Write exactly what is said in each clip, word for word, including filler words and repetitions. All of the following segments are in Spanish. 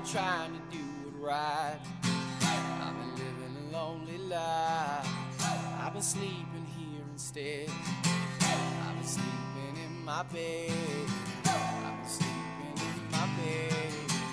trying to do it right. I've been living a lonely life. I've been sleeping here instead. I've been sleeping in my bed. I've been sleeping in my bed.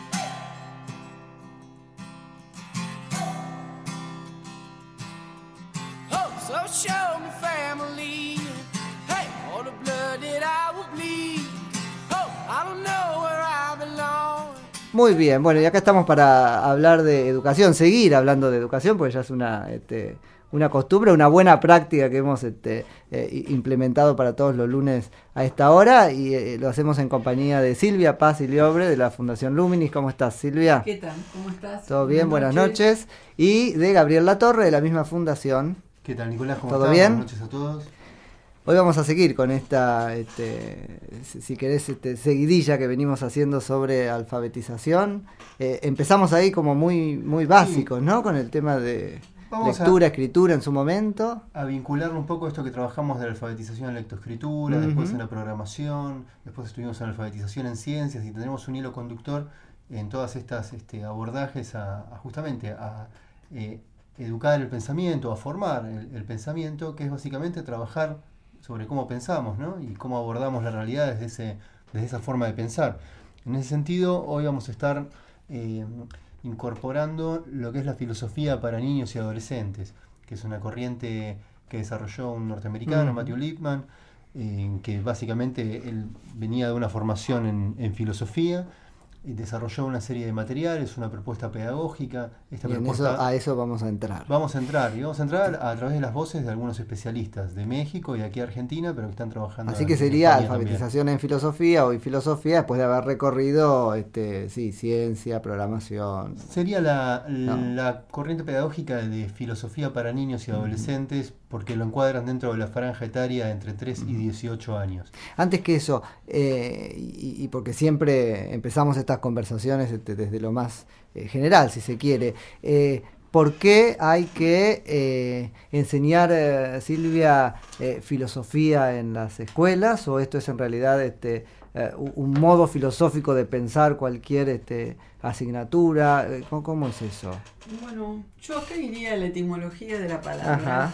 Oh, so show me family. Hey, all the blood that I will bleed. Oh, I don't know where I belong. Muy bien, bueno, y acá estamos para hablar de educación, seguir hablando de educación, porque ya es una, este, una costumbre, una buena práctica que hemos este, eh, implementado para todos los lunes a esta hora, y eh, lo hacemos en compañía de Silvia Paz y Liobre de la Fundación Luminis. ¿Cómo estás, Silvia? ¿Qué tal? ¿Cómo estás? ¿Todo bien? Buenas, Buenas noches. noches. Y de Gabriel Latorre, de la misma fundación. ¿Qué tal, Nicolás? ¿Cómo ¿Todo estás? bien? Buenas noches a todos. Hoy vamos a seguir con esta, este, si, si querés, este, seguidilla que venimos haciendo sobre alfabetización. Eh, empezamos ahí como muy, muy básicos, sí, ¿no? Con el tema de vamos lectura, a, escritura en su momento. A vincularlo un poco a esto que trabajamos de la alfabetización en lectoescritura, uh-huh. después en la programación, después estuvimos en la alfabetización en ciencias, y tenemos un hilo conductor en todas estas este, abordajes a, a justamente a eh, educar el pensamiento, a formar el, el pensamiento, que es básicamente trabajar sobre cómo pensamos, ¿no? Y cómo abordamos la realidad desde, ese, desde esa forma de pensar. En ese sentido, hoy vamos a estar eh, incorporando lo que es la filosofía para niños y adolescentes, que es una corriente que desarrolló un norteamericano, uh-huh. Matthew Lipman, eh, que básicamente él venía de una formación en, en filosofía, y desarrolló una serie de materiales, una propuesta pedagógica. Esta y en propuesta, eso, a eso vamos a entrar. Vamos a entrar, y vamos a entrar a, a través de las voces de algunos especialistas de México y aquí Argentina, pero que están trabajando. Así que sería alfabetización también en filosofía, o en filosofía, después de haber recorrido este, sí, ciencia, programación. Sería la, no. la corriente pedagógica de filosofía para niños y adolescentes, uh-huh. porque lo encuadran dentro de la franja etaria entre tres uh-huh. y dieciocho años. Antes que eso, eh, y, y porque siempre empezamos esta conversaciones este, desde lo más eh, general, si se quiere. Eh, ¿Por qué hay que eh, enseñar, eh, Silvia, eh, filosofía en las escuelas? ¿O esto es en realidad este, eh, un modo filosófico de pensar cualquier este, asignatura? ¿Cómo, ¿Cómo es eso? Bueno, yo acá iría a la etimología de la palabra. Ajá.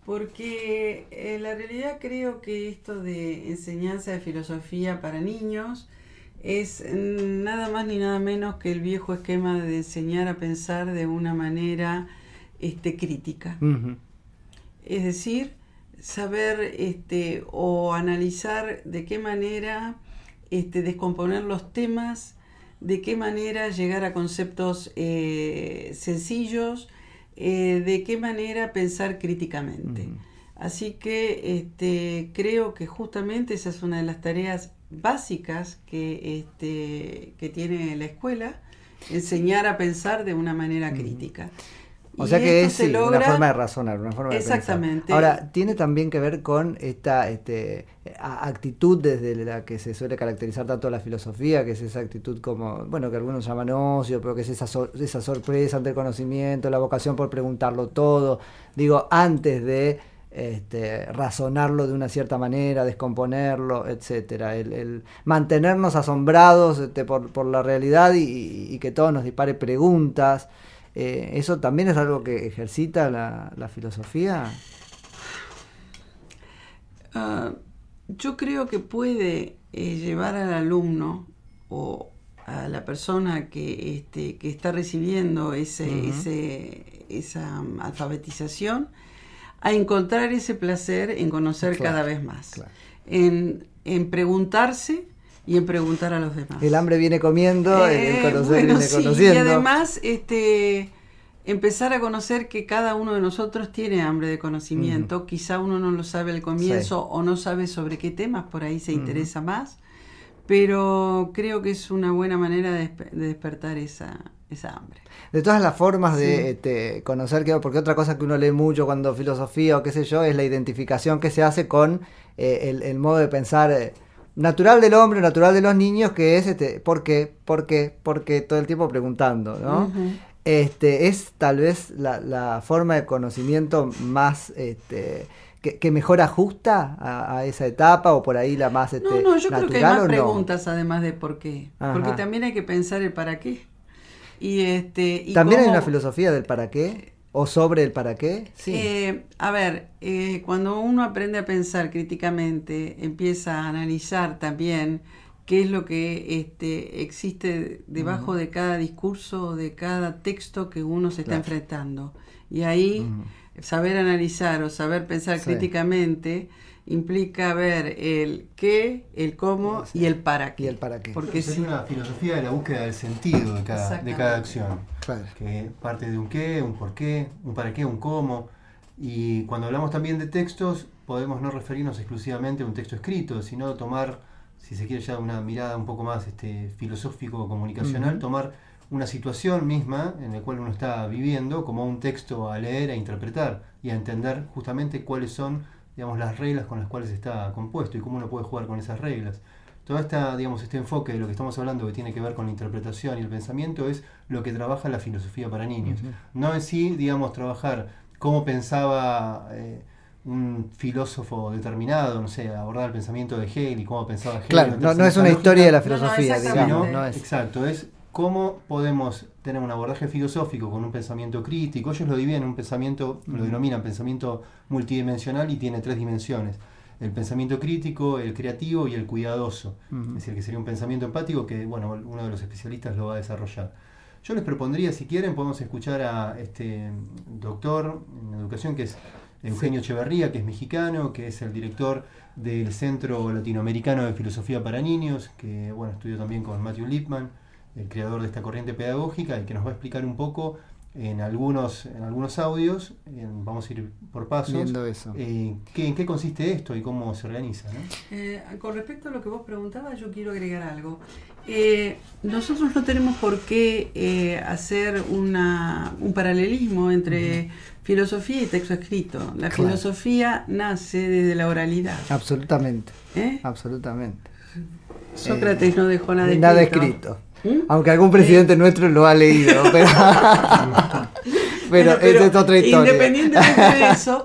Porque en la realidad creo que esto de enseñanza de filosofía para niños es nada más ni nada menos que el viejo esquema de enseñar a pensar de una manera este, crítica. Uh-huh. Es decir, saber este, o analizar de qué manera este, descomponer los temas, de qué manera llegar a conceptos eh, sencillos, eh, de qué manera pensar críticamente. Uh-huh. Así que este, creo que justamente esa es una de las tareas básicas que, este, que tiene la escuela, enseñar a pensar de una manera crítica. O y sea que es sí, logra... una forma de razonar, una forma de Exactamente. pensar. Ahora, tiene también que ver con esta este, actitud desde la que se suele caracterizar tanto la filosofía, que es esa actitud como, bueno, que algunos llaman ocio, pero que es esa, so- esa sorpresa ante el conocimiento, la vocación por preguntarlo todo. Digo, antes de Este, razonarlo de una cierta manera, descomponerlo, etcétera, el, el mantenernos asombrados este, por, por la realidad y, y que todo nos dispare preguntas, eh, ¿eso también es algo que ejercita la, la filosofía? Uh, yo creo que puede eh, llevar al alumno o a la persona que, este, que está recibiendo ese, uh-huh. ese, esa um, alfabetización a encontrar ese placer en conocer claro, cada vez más, claro. en, en preguntarse y en preguntar a los demás. El hambre viene comiendo, eh, el conocer bueno, viene sí, conociendo. Y además este, empezar a conocer que cada uno de nosotros tiene hambre de conocimiento, uh-huh. quizá uno no lo sabe al comienzo sí. o no sabe sobre qué temas por ahí se uh-huh. interesa más, pero creo que es una buena manera de, de despertar esa, esa hambre. De todas las formas de sí. este, conocer, que, porque otra cosa que uno lee mucho cuando filosofía o qué sé yo, es la identificación que se hace con eh, el, el modo de pensar eh, natural del hombre, natural de los niños, que es este, ¿por qué? ¿Por qué? ¿Por qué? Todo el tiempo preguntando, ¿no? Uh-huh. Este, es tal vez la, la forma de conocimiento más... Este, Que, que mejor ajusta a, a esa etapa, o por ahí la más este, no, no, yo natural, creo que hay más ¿o no? preguntas además de por qué. Ajá. Porque también hay que pensar el para qué. Y este, y ¿También cómo, hay una filosofía del para qué? ¿O sobre el para qué? Sí. Eh, a ver, eh, cuando uno aprende a pensar críticamente, empieza a analizar también qué es lo que este, existe debajo uh-huh. de cada discurso, de cada texto que uno se está claro. enfrentando. Y ahí uh-huh. saber analizar o saber pensar sí. críticamente implica ver el qué, el cómo sí. y el para qué. Y el para qué. Porque es una filosofía de la búsqueda del sentido de cada, de cada acción. Claro. Que parte de un qué, un por qué, un para qué, un cómo. Y cuando hablamos también de textos, podemos no referirnos exclusivamente a un texto escrito, sino tomar, si se quiere ya una mirada un poco más este, filosófico-comunicacional, uh-huh. tomar una situación misma en la cual uno está viviendo como un texto a leer, a interpretar y a entender justamente cuáles son, digamos, las reglas con las cuales está compuesto y cómo uno puede jugar con esas reglas. Todo esta, digamos, este enfoque de lo que estamos hablando que tiene que ver con la interpretación y el pensamiento es lo que trabaja la filosofía para niños. Uh-huh. No en sí, digamos, trabajar cómo pensaba eh, un filósofo determinado, no sé, abordar el pensamiento de Hegel y cómo pensaba Hegel. Claro, no, no es una historia de la filosofía, no, no, digamos. Sino, no es. Exacto, es cómo podemos tener un abordaje filosófico con un pensamiento crítico. Ellos lo dividen en un pensamiento, uh-huh. lo denominan pensamiento multidimensional y tiene tres dimensiones. El pensamiento crítico, el creativo y el cuidadoso. Uh-huh. Es decir, que sería un pensamiento empático que, bueno, uno de los especialistas lo va a desarrollar. Yo les propondría, si quieren, podemos escuchar a este doctor en educación que es Eugenio Echeverría, que es mexicano, que es el director del Centro Latinoamericano de Filosofía para Niños, que, bueno, estudió también con Matthew Lipman, el creador de esta corriente pedagógica, y que nos va a explicar un poco en algunos, en algunos audios, en, vamos a ir por pasos, viendo eso. Eh, ¿qué, ¿En qué consiste esto y cómo se organiza? ¿no? Eh, con respecto a lo que vos preguntabas, yo quiero agregar algo. Eh, nosotros no tenemos por qué eh, hacer una, un paralelismo entre uh-huh. filosofía y texto escrito. La claro. filosofía nace desde la oralidad. Absolutamente. ¿Eh? Absolutamente. Sócrates eh, no dejó nada escrito. Nada escrito. ¿Mm? Aunque algún presidente ¿Eh? nuestro lo ha leído, pero, pero, bueno, pero esa es otra historia. Independientemente de eso,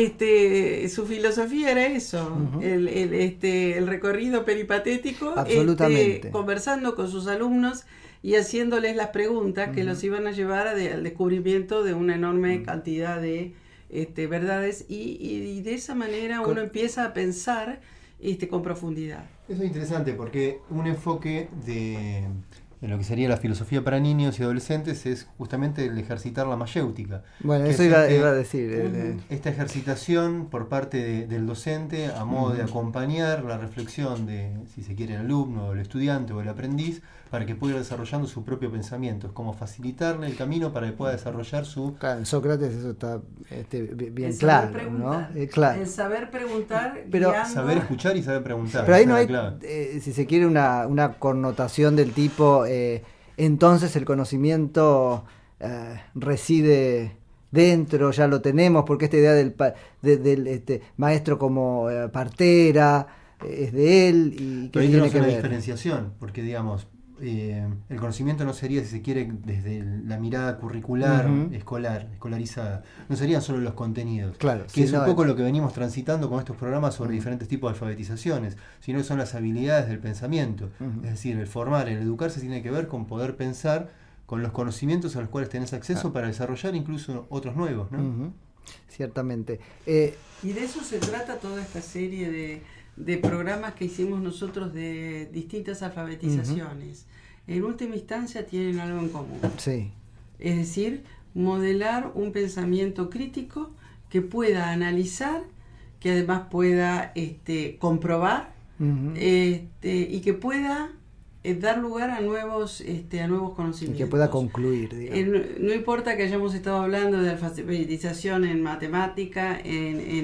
este, su filosofía era eso, uh-huh. el, el, este, el recorrido peripatético, este, conversando con sus alumnos y haciéndoles las preguntas uh-huh. que los iban a llevar a de, al descubrimiento de una enorme uh-huh. cantidad de este, verdades y, y, y de esa manera con... uno empieza a pensar este, con profundidad. Eso es interesante porque un enfoque de, de lo que sería la filosofía para niños y adolescentes es justamente el ejercitar la mayéutica. Bueno, eso iba, este, iba a decir. Eh, esta ejercitación por parte de, del docente a modo uh-huh. de acompañar la reflexión de, si se quiere, el alumno, el estudiante o el aprendiz, para que pueda ir desarrollando su propio pensamiento. Es como facilitarle el camino para que pueda desarrollar su... Claro, en Sócrates eso está este, bien el claro, saber ¿no? Eh, claro. El saber preguntar, pero guiando... saber escuchar y saber preguntar. Pero ahí no hay, eh, si se quiere, una, una connotación del tipo, eh, entonces el conocimiento eh, reside dentro, ya lo tenemos, porque esta idea del, de, del este, maestro como eh, partera eh, es de él. Y que tiene que una ver. diferenciación, porque digamos... Eh, el conocimiento no sería, si se quiere, desde la mirada curricular, uh-huh. escolar, escolarizada. No serían solo los contenidos, claro, que sí, es no, un poco lo que venimos transitando con estos programas sobre uh-huh. diferentes tipos de alfabetizaciones, sino que son las habilidades del pensamiento. Uh-huh. Es decir, el formar, el educarse tiene que ver con poder pensar con los conocimientos a los cuales tenés acceso uh-huh. para desarrollar incluso otros nuevos, ¿no? Uh-huh. Ciertamente. Eh, y de eso se trata toda esta serie de... de programas que hicimos nosotros de distintas alfabetizaciones. Uh-huh. En última instancia tienen algo en común. Sí. Es decir, modelar un pensamiento crítico que pueda analizar, que además pueda este, comprobar uh-huh. este, y que pueda eh, dar lugar a nuevos, este, a nuevos conocimientos. Y que pueda concluir, digamos. Eh, no, no importa que hayamos estado hablando de alfabetización en matemática, en, en,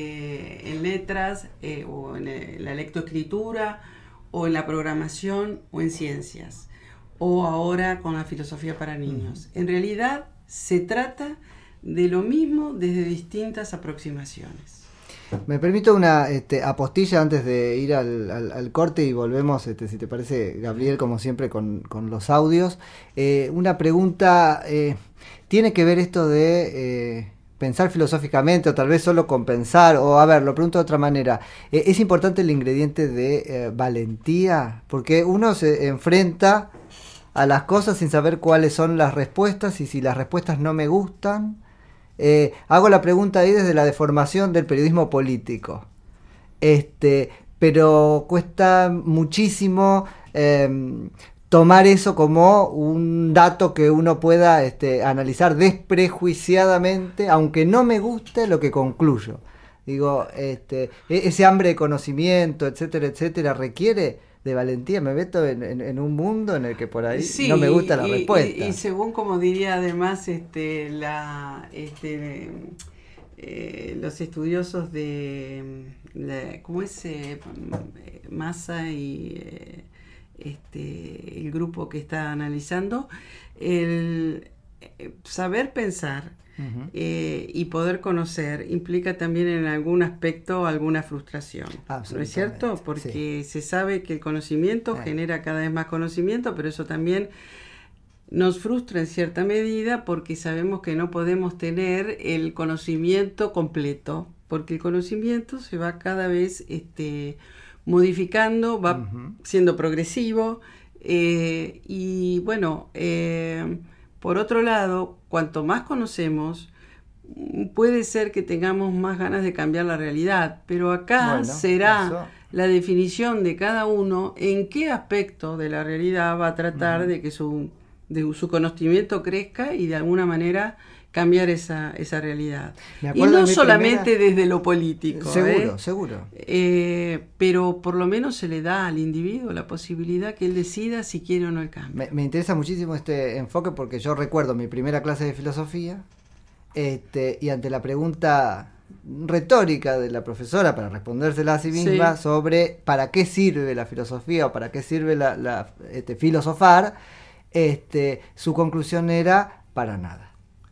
este, en letras, eh, o en el, la lectoescritura, o en la programación, o en ciencias, o ahora con la filosofía para niños. Uh-huh. En realidad se trata de lo mismo desde distintas aproximaciones. Me permito una este, apostilla antes de ir al, al, al corte y volvemos, este, si te parece, Gabriel, como siempre, con, con los audios. Eh, una pregunta, eh, ¿tiene que ver esto de eh, pensar filosóficamente o tal vez solo con pensar? O a ver, lo pregunto de otra manera. Eh, ¿Es importante el ingrediente de eh, valentía? Porque uno se enfrenta a las cosas sin saber cuáles son las respuestas y si las respuestas no me gustan. Eh, hago la pregunta ahí desde la deformación del periodismo político. Este, pero cuesta muchísimo eh, tomar eso como un dato que uno pueda este, analizar desprejuiciadamente, aunque no me guste lo que concluyo. Digo, este, ese hambre de conocimiento, etcétera, etcétera, requiere de valentía. Me meto en, en, en un mundo en el que por ahí sí, no me gusta la y, respuesta. Y, y según como diría además este, la, este, eh, los estudiosos de, la, ¿cómo es? Eh, Massa y eh, este, el grupo que está analizando, el eh, saber pensar Uh-huh. Eh, y poder conocer implica también en algún aspecto alguna frustración, ¿no es cierto? Porque sí. se sabe que el conocimiento eh. genera cada vez más conocimiento, pero eso también nos frustra en cierta medida porque sabemos que no podemos tener el conocimiento completo, porque el conocimiento se va cada vez este, modificando, va uh-huh. siendo progresivo eh, y bueno, eh, por otro lado, cuanto más conocemos, puede ser que tengamos más ganas de cambiar la realidad, pero acá bueno, será eso. La definición de cada uno en qué aspecto de la realidad va a tratar uh-huh. de que su, de su conocimiento crezca y de alguna manera cambiar esa, esa realidad. Y no solamente primera... desde lo político. Seguro, ¿eh? seguro. Eh, pero por lo menos se le da al individuo la posibilidad que él decida si quiere o no el cambio. Me, me interesa muchísimo este enfoque porque yo recuerdo mi primera clase de filosofía este, y ante la pregunta retórica de la profesora para respondérsela a sí misma sí. sobre para qué sirve la filosofía o para qué sirve la, la este, filosofar, este, su conclusión era para nada.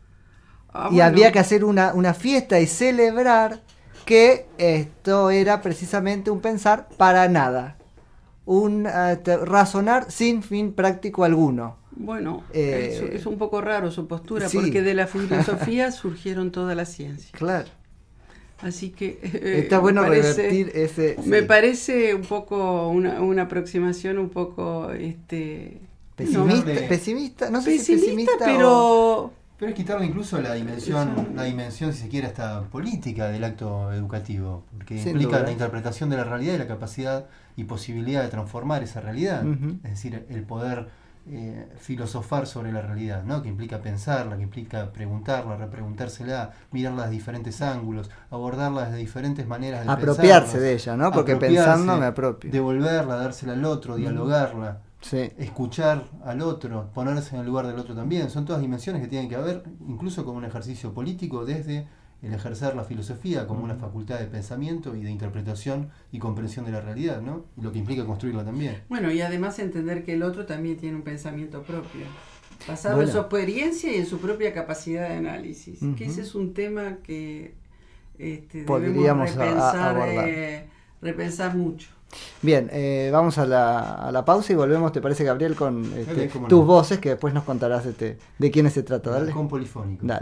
Ah, y bueno. había que hacer una, una fiesta y celebrar que esto era precisamente un pensar para nada, un uh, razonar sin fin práctico alguno. Bueno, eh, es, es un poco raro su postura, sí. porque de la filosofía surgieron todas las ciencias. Claro. Así que eh, está bueno parece, revertir ese. Me sí. parece un poco una, una aproximación un poco este pesimista, no, pesimista, no sé pesimista, si pesimista pero o... Pero es quitarle incluso la dimensión, la dimensión, si se quiere, hasta política del acto educativo, porque Sin implica duda. La interpretación de la realidad y la capacidad y posibilidad de transformar esa realidad, uh-huh. es decir, el poder eh, filosofar sobre la realidad, ¿no? Que implica pensarla, que implica preguntarla, repreguntársela, mirarla desde diferentes ángulos, abordarla desde diferentes maneras de apropiarse de ella, ¿no? Porque pensando me apropio. Devolverla, dársela al otro, dialogarla. Uh-huh. Sí. Escuchar al otro, ponerse en el lugar del otro también, son todas dimensiones que tienen que haber, incluso como un ejercicio político, desde el ejercer la filosofía como una facultad de pensamiento y de interpretación y comprensión de la realidad, ¿no? Y lo que implica construirla también. Bueno, y además entender que el otro también tiene un pensamiento propio, basado bueno. en su experiencia y en su propia capacidad de análisis, uh-huh. que ese es un tema que este, debemos repensar, a, a eh, repensar mucho. Bien, eh, vamos a la, a la pausa y volvemos, ¿te parece, Gabriel? Con este, tus no. voces, que después nos contarás este, de quiénes se trata. Dale. Con polifónico. Dale.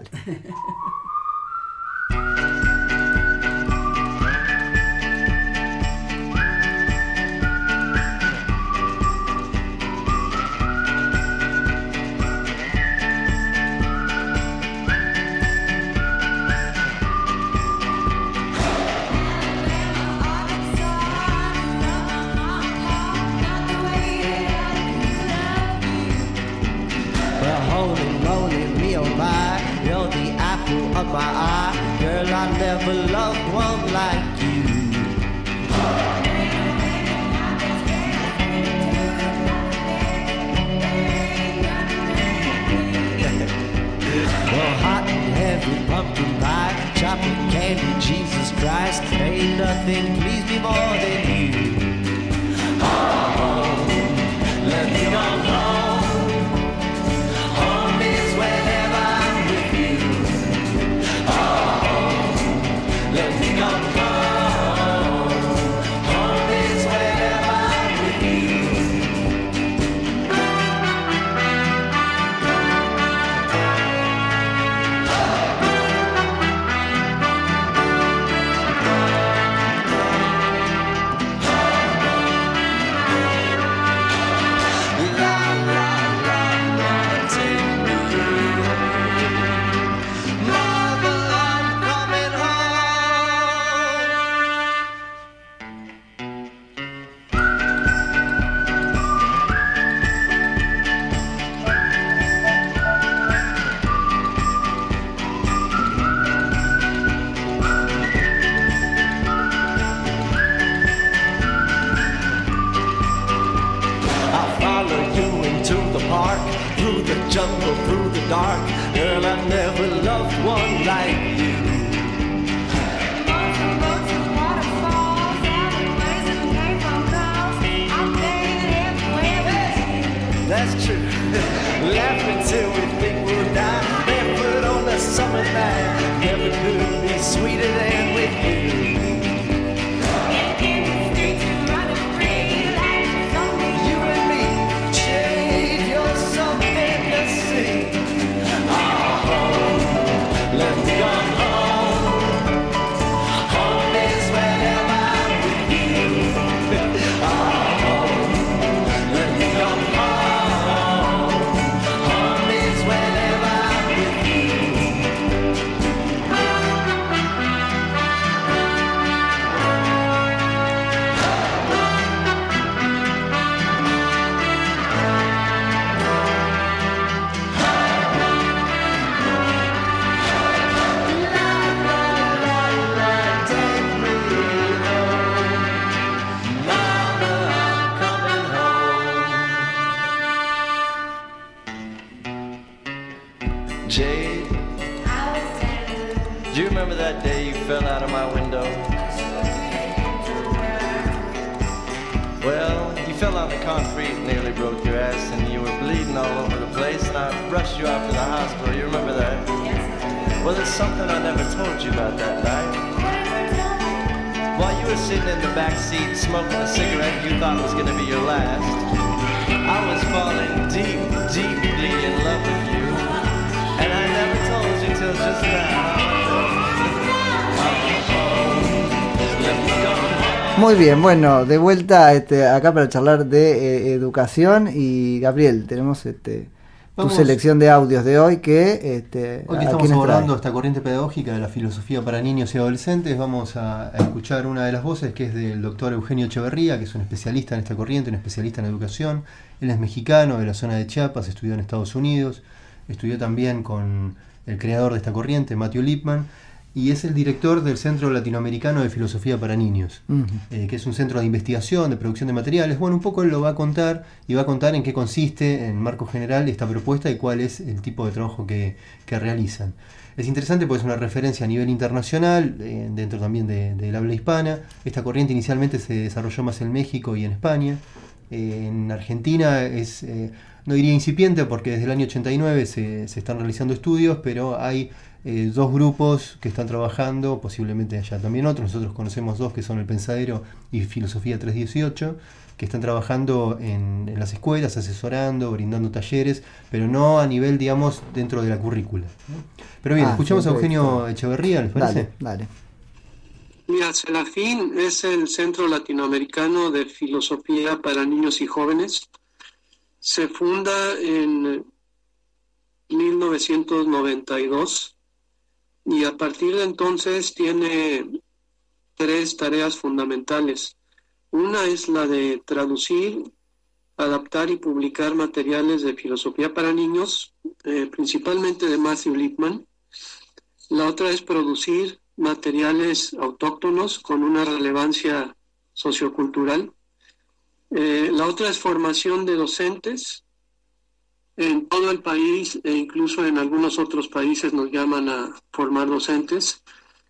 Of my eye, girl, I never loved one like you. Well, hot and heavy pumpkin pie, chocolate candy, Jesus Christ, ain't nothing please me more than you. Oh, let me go home. Home is wherever I'm with you. Let me go home. Home is wherever I'm with you. laughing till we think we'll die. Barefoot on a summer night, never could be sweeter than with you. Jade, do you remember that day you fell out of my window? Well, you fell on the concrete, nearly broke your ass, and you were bleeding all over the place, and I rushed you out to the hospital. You remember that? Yes. Well, there's something I never told you about that night. While you were sitting in the back seat smoking a cigarette you thought was going to be your last, I was falling deep, deeply in love with you. And I never told you till just now. Muy bien, bueno, de vuelta este, acá para charlar de eh, educación. Y Gabriel, tenemos este, Vamos, tu selección de audios de hoy que... Este, hoy que estamos abordando esta corriente pedagógica de la filosofía para niños y adolescentes, vamos a, a escuchar una de las voces que es del doctor Eugenio Echeverría, que es un especialista en esta corriente, un especialista en educación. Él es mexicano, de la zona de Chiapas, estudió en Estados Unidos. Estudió también con el creador de esta corriente, Matthew Lipman, y es el director del Centro Latinoamericano de Filosofía para Niños, uh-huh. eh, que es un centro de investigación, de producción de materiales. Bueno, un poco él lo va a contar, y va a contar en qué consiste, en marco general, esta propuesta y cuál es el tipo de trabajo que, que realizan. Es interesante porque es una referencia a nivel internacional, eh, dentro también de, del habla hispana. Esta corriente inicialmente se desarrolló más en México y en España. Eh, en Argentina es... Eh, no diría incipiente porque desde el año ochenta y nueve se, se están realizando estudios, pero hay eh, dos grupos que están trabajando, posiblemente haya también otros. Nosotros conocemos dos que son el Pensadero y Filosofía trescientos dieciocho, que están trabajando en, en las escuelas, asesorando, brindando talleres, pero no a nivel, digamos, dentro de la currícula, ¿no? Pero bien, ah, escuchamos sí, a Eugenio sí. Echeverría, ¿les parece? Dale, dale. Mira, CELAFIN es el Centro Latinoamericano de Filosofía para Niños y Jóvenes. Se funda en mil novecientos noventa y dos y a partir de entonces tiene tres tareas fundamentales. Una es la de traducir, adaptar y publicar materiales de filosofía para niños, eh, principalmente de Matthew Lipman. La otra es producir materiales autóctonos con una relevancia sociocultural. Eh, la otra es formación de docentes en todo el país e incluso en algunos otros países nos llaman a formar docentes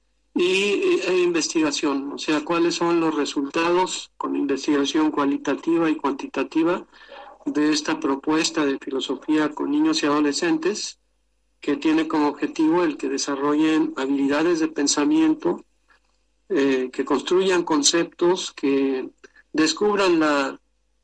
y e investigación, o sea, cuáles son los resultados con investigación cualitativa y cuantitativa de esta propuesta de filosofía con niños y adolescentes que tiene como objetivo el que desarrollen habilidades de pensamiento, eh, que construyan conceptos, que descubran la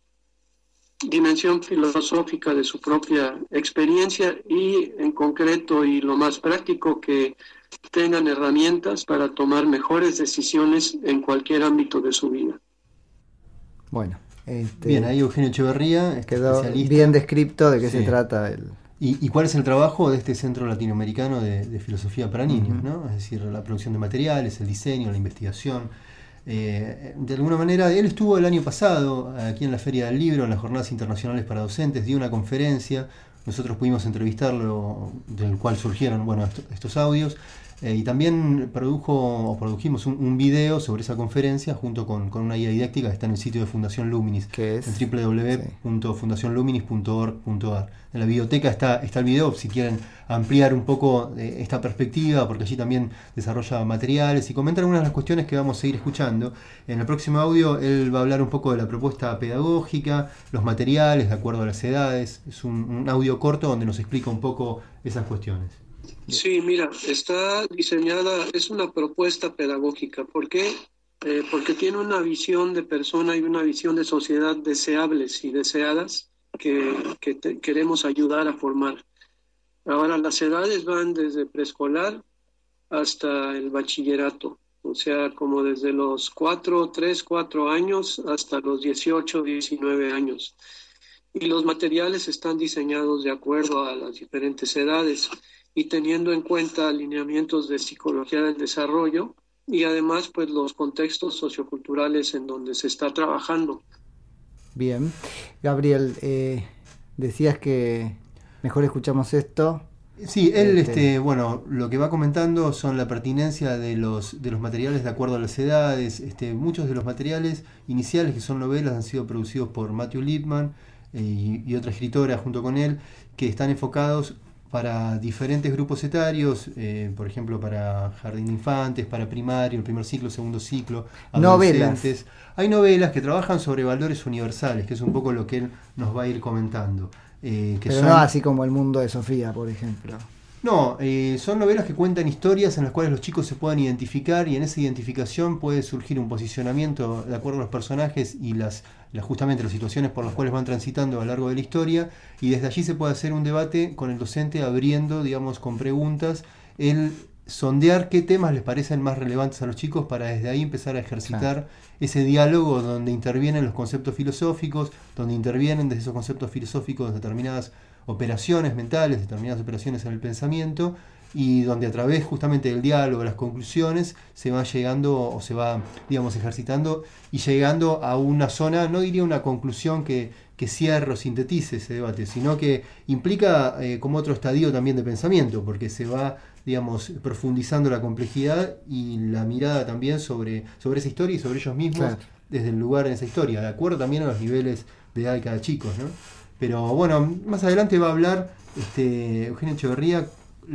dimensión filosófica de su propia experiencia y en concreto y lo más práctico que tengan herramientas para tomar mejores decisiones en cualquier ámbito de su vida. Bueno, este, bien, ahí Eugenio Echeverría quedó bien descrito de qué sí. se trata el... ¿Y, ¿Y cuál es el trabajo de este Centro Latinoamericano de, de Filosofía para Niños? Uh-huh. ¿no? Es decir, la producción de materiales, el diseño, la investigación. Eh, de alguna manera, él estuvo el año pasado aquí en la Feria del Libro, en las Jornadas Internacionales para Docentes, dio una conferencia, nosotros pudimos entrevistarlo, del cual surgieron bueno, est- estos audios. Eh, y también produjo o produjimos un, un video sobre esa conferencia junto con, con una guía didáctica que está en el sitio de Fundación Luminis, que es en w w w punto fundación luminis punto org punto a r. En la biblioteca está, está el video, si quieren ampliar un poco eh, esta perspectiva, porque allí también desarrolla materiales y comenta algunas de las cuestiones que vamos a ir escuchando. En el próximo audio él va a hablar un poco de la propuesta pedagógica, los materiales de acuerdo a las edades. Es un, un audio corto donde nos explica un poco esas cuestiones. Sí, mira, está diseñada, es una propuesta pedagógica. ¿Por qué? Eh, porque tiene una visión de persona y una visión de sociedad deseables y deseadas que, que te, queremos ayudar a formar. Ahora, las edades van desde preescolar hasta el bachillerato, o sea, como desde los cuatro, tres, cuatro años hasta los dieciocho, diecinueve años. Y los materiales están diseñados de acuerdo a las diferentes edades y teniendo en cuenta alineamientos de psicología del desarrollo y además pues los contextos socioculturales en donde se está trabajando. Bien. Gabriel, eh, decías que mejor escuchamos esto. Sí, él, este... este, bueno, lo que va comentando son la pertinencia de los, de los materiales de acuerdo a las edades. Este, muchos de los materiales iniciales, que son novelas, han sido producidos por Matthew Lipman eh, y, y otra escritora junto con él, que están enfocados para diferentes grupos etarios, eh, por ejemplo, para jardín de infantes, para primario, el primer ciclo, segundo ciclo, adolescentes. Novelas. Hay novelas que trabajan sobre valores universales, que es un poco lo que él nos va a ir comentando. Eh, que Pero son... no así como El mundo de Sofía, por ejemplo. No, eh, son novelas que cuentan historias en las cuales los chicos se puedan identificar y en esa identificación puede surgir un posicionamiento de acuerdo a los personajes y las, las justamente las situaciones por las cuales van transitando a lo largo de la historia, y desde allí se puede hacer un debate con el docente abriendo, digamos, con preguntas, el sondear qué temas les parecen más relevantes a los chicos para desde ahí empezar a ejercitar claro. ese diálogo donde intervienen los conceptos filosóficos, donde intervienen desde esos conceptos filosóficos determinadas operaciones mentales, determinadas operaciones en el pensamiento, y donde a través justamente del diálogo, las conclusiones, se va llegando o se va, digamos, ejercitando y llegando a una zona, no diría una conclusión que, que cierre o sintetice ese debate, sino que implica eh, como otro estadio también de pensamiento, porque se va, digamos, profundizando la complejidad y la mirada también sobre, sobre esa historia y sobre ellos mismos, claro. desde el lugar en esa historia, de acuerdo también a los niveles de edad de cada chico, ¿no? Pero bueno, más adelante va a hablar este, Eugenio Echeverría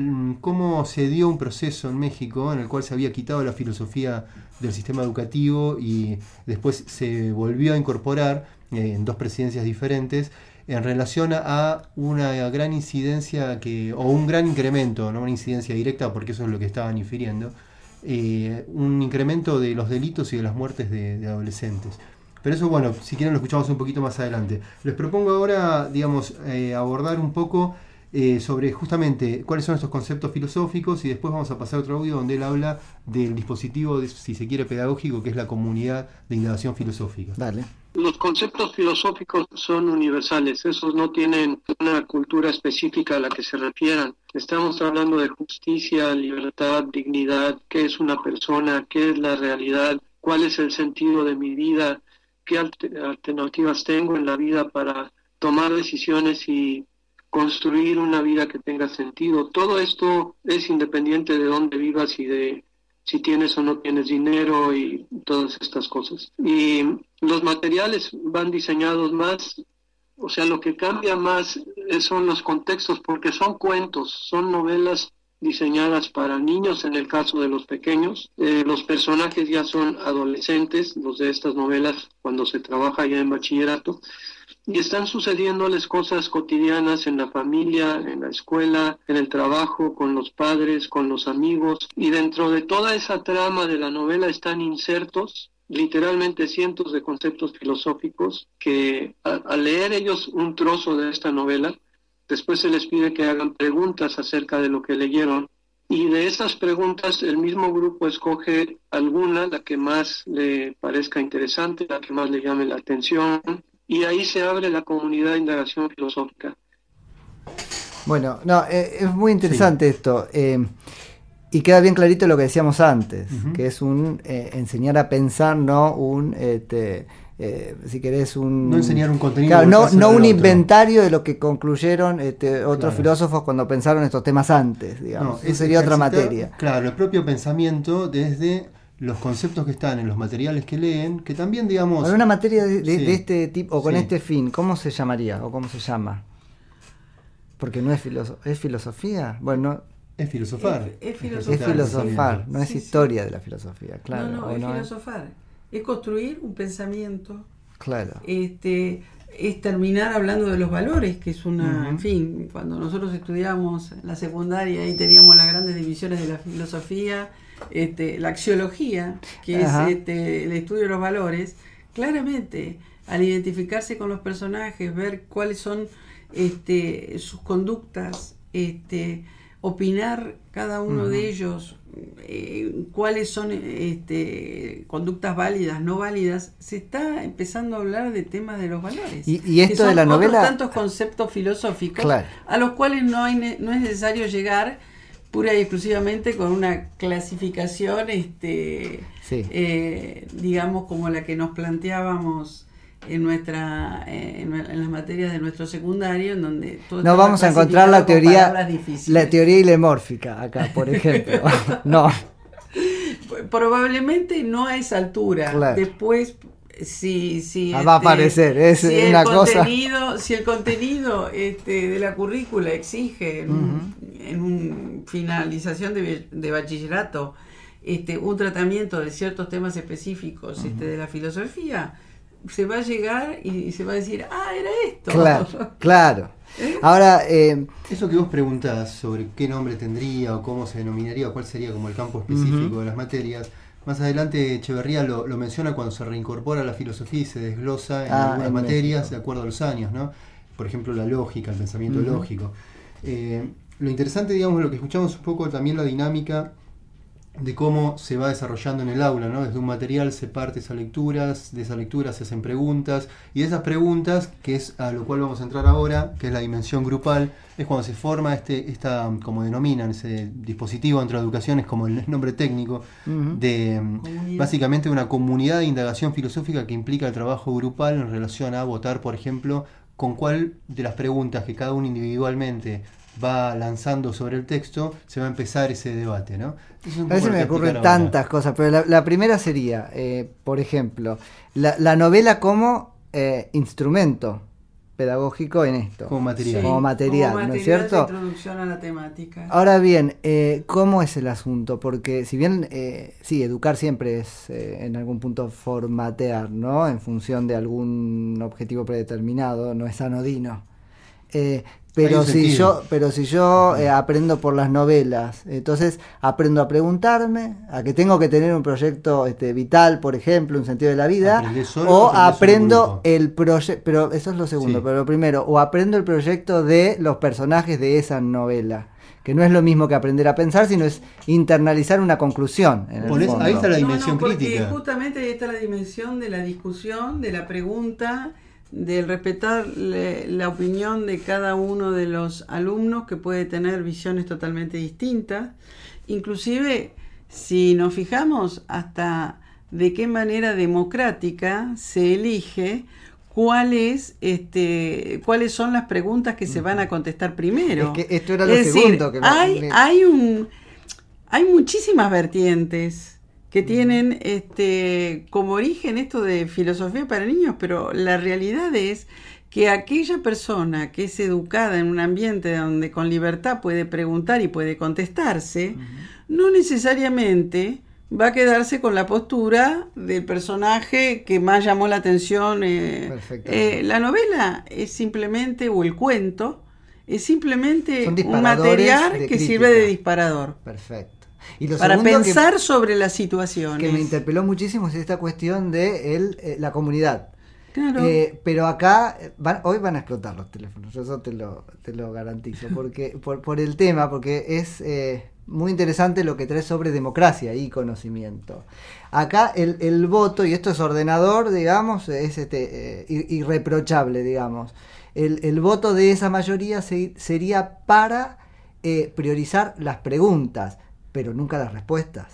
cómo se dio un proceso en México en el cual se había quitado la filosofía del sistema educativo y después se volvió a incorporar eh, en dos presidencias diferentes en relación a una gran incidencia que o un gran incremento, no una incidencia directa porque eso es lo que estaban infiriendo, eh, un incremento de los delitos y de las muertes de, de adolescentes. Pero eso, bueno, si quieren lo escuchamos un poquito más adelante. Les propongo ahora, digamos, eh, abordar un poco eh, sobre justamente cuáles son estos conceptos filosóficos y después vamos a pasar a otro audio donde él habla del dispositivo, de, si se quiere, pedagógico, que es la comunidad de indagación filosófica. Dale. Los conceptos filosóficos son universales, esos no tienen una cultura específica a la que se refieran. Estamos hablando de justicia, libertad, dignidad, qué es una persona, qué es la realidad, cuál es el sentido de mi vida, qué alternativas tengo en la vida para tomar decisiones y construir una vida que tenga sentido. Todo esto es independiente de dónde vivas y de si tienes o no tienes dinero y todas estas cosas. Y los materiales van diseñados más, o sea, lo que cambia más son los contextos, porque son cuentos, son novelas diseñadas para niños en el caso de los pequeños. Eh, los personajes ya son adolescentes, los de estas novelas, cuando se trabaja ya en bachillerato, y están sucediéndoles cosas cotidianas en la familia, en la escuela, en el trabajo, con los padres, con los amigos, y dentro de toda esa trama de la novela están insertos literalmente cientos de conceptos filosóficos que al leer ellos un trozo de esta novela, después se les pide que hagan preguntas acerca de lo que leyeron, y de esas preguntas el mismo grupo escoge alguna, la que más le parezca interesante, la que más le llame la atención, y ahí se abre la comunidad de indagación filosófica. Bueno, no, eh, es muy interesante sí. esto, eh, y queda bien clarito lo que decíamos antes, uh-huh. que es un eh, enseñar a pensar, no un... Este, eh, si querés, un... No enseñar un contenido. Claro, no, no un otro. inventario de lo que concluyeron este, otros Claro. filósofos cuando pensaron estos temas antes, digamos. No, Eso sería otra ejercitar, materia. Claro, el propio pensamiento desde los conceptos que están en los materiales que leen, que también, digamos... Para una materia de, de- Sí. de este tipo, o con Sí. este fin, ¿cómo se llamaría? ¿O cómo se llama? Porque no es, filoso ¿es filosofía. Bueno, Es filosofar. Es- es es filosofar, filosofar, sí. no es Sí, sí. historia de la filosofía, claro. no, no, ¿o es no es? filosofar. Es construir un pensamiento. Claro. Este, es terminar hablando de los valores, que es una, Ujú. en fin, cuando nosotros estudiamos en la secundaria, ahí teníamos las grandes divisiones de la filosofía, este, la axiología, que Ajá. es este, el estudio de los valores. Claramente, al identificarse con los personajes, ver cuáles son este, sus conductas, este, opinar cada uno Ujú. de ellos, eh, cuáles son este, conductas válidas, no válidas, se está empezando a hablar de temas de los valores. Y- y esto que son de la otros novela- tantos conceptos filosóficos Claro. a los cuales no, hay ne- no es necesario llegar pura y exclusivamente con una clasificación, este, Sí. eh, digamos, como la que nos planteábamos en nuestra eh, en, en las materias de nuestro secundario, en donde todo No estaba vamos a encontrar la clasificado con teoría, palabras difíciles. la teoría ilemórfica acá, por ejemplo. No. Probablemente no a esa altura. Claro. Después, si, si Ah, va a este, aparecer, es si el una cosa. contenido, si el contenido este, de la currícula exige en, un- en un finalización de, de bachillerato este, un tratamiento de ciertos temas específicos este, de la filosofía, se va a llegar y, y se va a decir, ah, era esto. Claro, claro. Ahora, eh, Eso que vos preguntás sobre qué nombre tendría o cómo se denominaría o cuál sería como el campo específico Ujú. de las materias, más adelante Echeverría lo, lo menciona cuando se reincorpora a la filosofía y se desglosa en Ah, algunas en materias México. de acuerdo a los años, ¿no? Por ejemplo, la lógica, el pensamiento Ujú. lógico. Eh, lo interesante, digamos, lo que escuchamos un poco también la dinámica de cómo se va desarrollando en el aula, ¿no? Desde un material se parte a lecturas, de esas lecturas se hacen preguntas, y de esas preguntas, que es a lo cual vamos a entrar ahora, que es la dimensión grupal, es cuando se forma este, esta, como denominan, ese dispositivo dentro de la educación, es como el nombre técnico, ujú. de Comunidad. básicamente una comunidad de indagación filosófica que implica el trabajo grupal en relación a votar, por ejemplo, con cuál de las preguntas que cada uno individualmente va lanzando sobre el texto, se va a empezar ese debate, ¿no? Eso es un A veces poco lo me que ocurren explicar ahora. tantas cosas, pero la, la primera sería, eh, por ejemplo, la, la novela como eh, instrumento pedagógico en esto. Como material. Como material, ¿no es de cierto? introducción a la temática. Ahora bien, eh, ¿cómo es el asunto? Porque si bien, eh, sí, educar siempre es eh, en algún punto formatear, ¿no? En función de algún objetivo predeterminado, no es anodino. Eh, pero, un si sentido. yo, pero si yo eh, aprendo por las novelas, entonces aprendo a preguntarme, a que tengo que tener un proyecto este, vital, por ejemplo, un sentido de la vida, ¿Aprendés solo o o aprendés en un aprendo grupo? el proyecto, pero eso es lo segundo, Sí. pero lo primero, o aprendo el proyecto de los personajes de esa novela, que no es lo mismo que aprender a pensar, sino es internalizar una conclusión. En el Ponés- fondo. ahí está la No, dimensión no, porque crítica. justamente ahí está la dimensión de la discusión, de la pregunta, del respetar le- la opinión de cada uno de los alumnos, que puede tener visiones totalmente distintas. Inclusive, si nos fijamos hasta de qué manera democrática se elige cuál es, este, cuáles son las preguntas que se van a contestar primero. Es que esto era lo Es decir, segundo que me- hay, me- hay un hay muchísimas vertientes que tienen este como origen esto de filosofía para niños, pero la realidad es que aquella persona que es educada en un ambiente donde con libertad puede preguntar y puede contestarse, no necesariamente va a quedarse con la postura del personaje que más llamó la atención. eh, Perfectamente. eh, la novela es simplemente, o el cuento, es simplemente Son un disparadores material de que crítica. sirve de disparador. Perfecto. Y lo Para segundo que- pensar sobre las situaciones. que me interpeló muchísimo es esta cuestión de el, eh, la comunidad. Claro. Eh, pero acá eh, van- hoy van a explotar los teléfonos, yo eso te lo, te lo garantizo, porque por, por el tema, porque es eh, muy interesante lo que trae sobre democracia y conocimiento. Acá el, el voto, y esto es ordenador, digamos, es este, eh, ir- irreprochable, digamos. El, el voto de esa mayoría se- sería para eh, priorizar las preguntas, pero nunca las respuestas.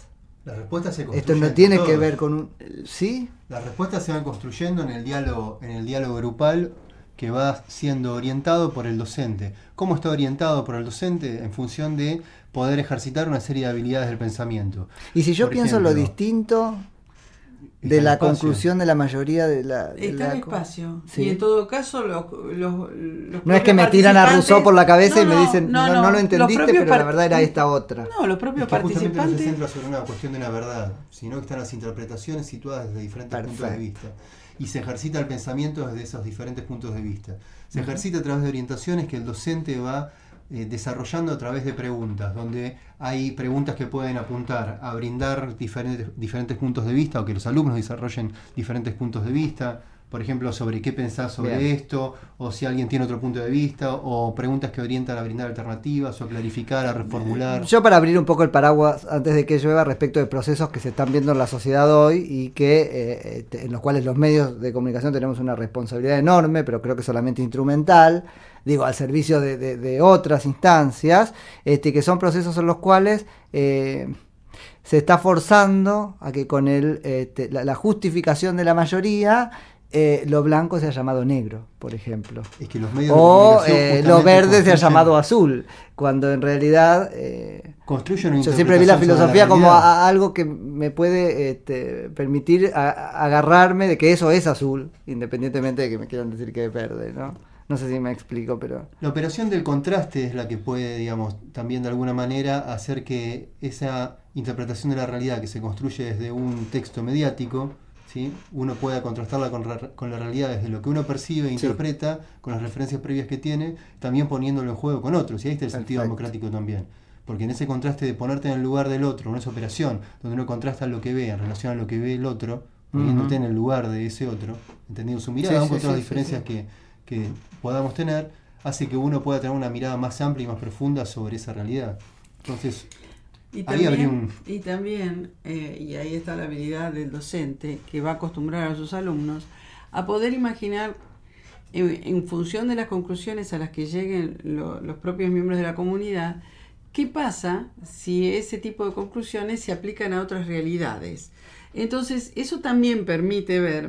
Las respuestas se Esto construyen no tiene entre que todos. ver con un... ¿Sí? Las respuestas se van construyendo en el diálogo, en el diálogo grupal que va siendo orientado por el docente. ¿Cómo está orientado por el docente? En función de poder ejercitar una serie de habilidades del pensamiento. Y si yo Por pienso ejemplo, lo distinto está de el la espacio. conclusión de la mayoría de la... de Está la el co- espacio. Sí. Y en todo caso, los, los, los No es que me propios tiran a participantes- Rousseau por la cabeza y No, me no, dicen, no, no, no, lo los entendiste, propios pero la part- verdad era esta otra. No, los propios Es que justamente no se participantes. centra sobre una cuestión de una verdad, sino que están las interpretaciones situadas desde diferentes puntos de Perfecto. vista. Y se ejercita el pensamiento desde esos diferentes puntos de vista. Se ejercita a través de orientaciones que el docente va eh, desarrollando a través de preguntas, donde hay preguntas que pueden apuntar a brindar diferentes, diferentes puntos de vista, o que los alumnos desarrollen diferentes puntos de vista. Por ejemplo, sobre qué pensás sobre Bien. esto, o si alguien tiene otro punto de vista, o preguntas que orientan a brindar alternativas, o a clarificar, a reformular. Yo para abrir un poco el paraguas antes de que llueva respecto de procesos que se están viendo en la sociedad hoy y que eh, este, en los cuales los medios de comunicación tenemos una responsabilidad enorme, pero creo que solamente instrumental, digo, al servicio de, de, de otras instancias, este, que son procesos en los cuales eh, se está forzando a que con el, este, la, la justificación de la mayoría eh, lo blanco sea llamado negro, por ejemplo. Es que los medios de O comunicación eh, justamente lo verde se ha construyen- llamado azul, cuando en realidad eh, construyen una yo siempre vi la interpretación sobre filosofía como realidad. a- a algo que me puede este, permitir a- a agarrarme de que eso es azul, independientemente de que me quieran decir que es verde, ¿no? No sé si me explico, pero... La operación del contraste es la que puede, digamos, también de alguna manera hacer que esa interpretación de la realidad que se construye desde un texto mediático, ¿sí?, uno pueda contrastarla con, ra- con la realidad desde lo que uno percibe e Sí. interpreta, con las referencias previas que tiene, también poniéndolo en juego con otros. Y ahí está el sentido Perfecto. democrático también. Porque en ese contraste de ponerte en el lugar del otro, en esa operación, donde uno contrasta lo que ve en relación a lo que ve el otro, poniéndote Ujú. en el lugar de ese otro, entendiendo su mirada, Sí, aun sí, con todas las sí, sí, diferencias sí. que, que podamos tener, hace que uno pueda tener una mirada más amplia y más profunda sobre esa realidad. Entonces, Y ahí también, habría un... y, también eh, y ahí está la habilidad del docente que va a acostumbrar a sus alumnos a poder imaginar en, en función de las conclusiones a las que lleguen lo- los propios miembros de la comunidad, qué pasa si ese tipo de conclusiones se aplican a otras realidades. Entonces, eso también permite ver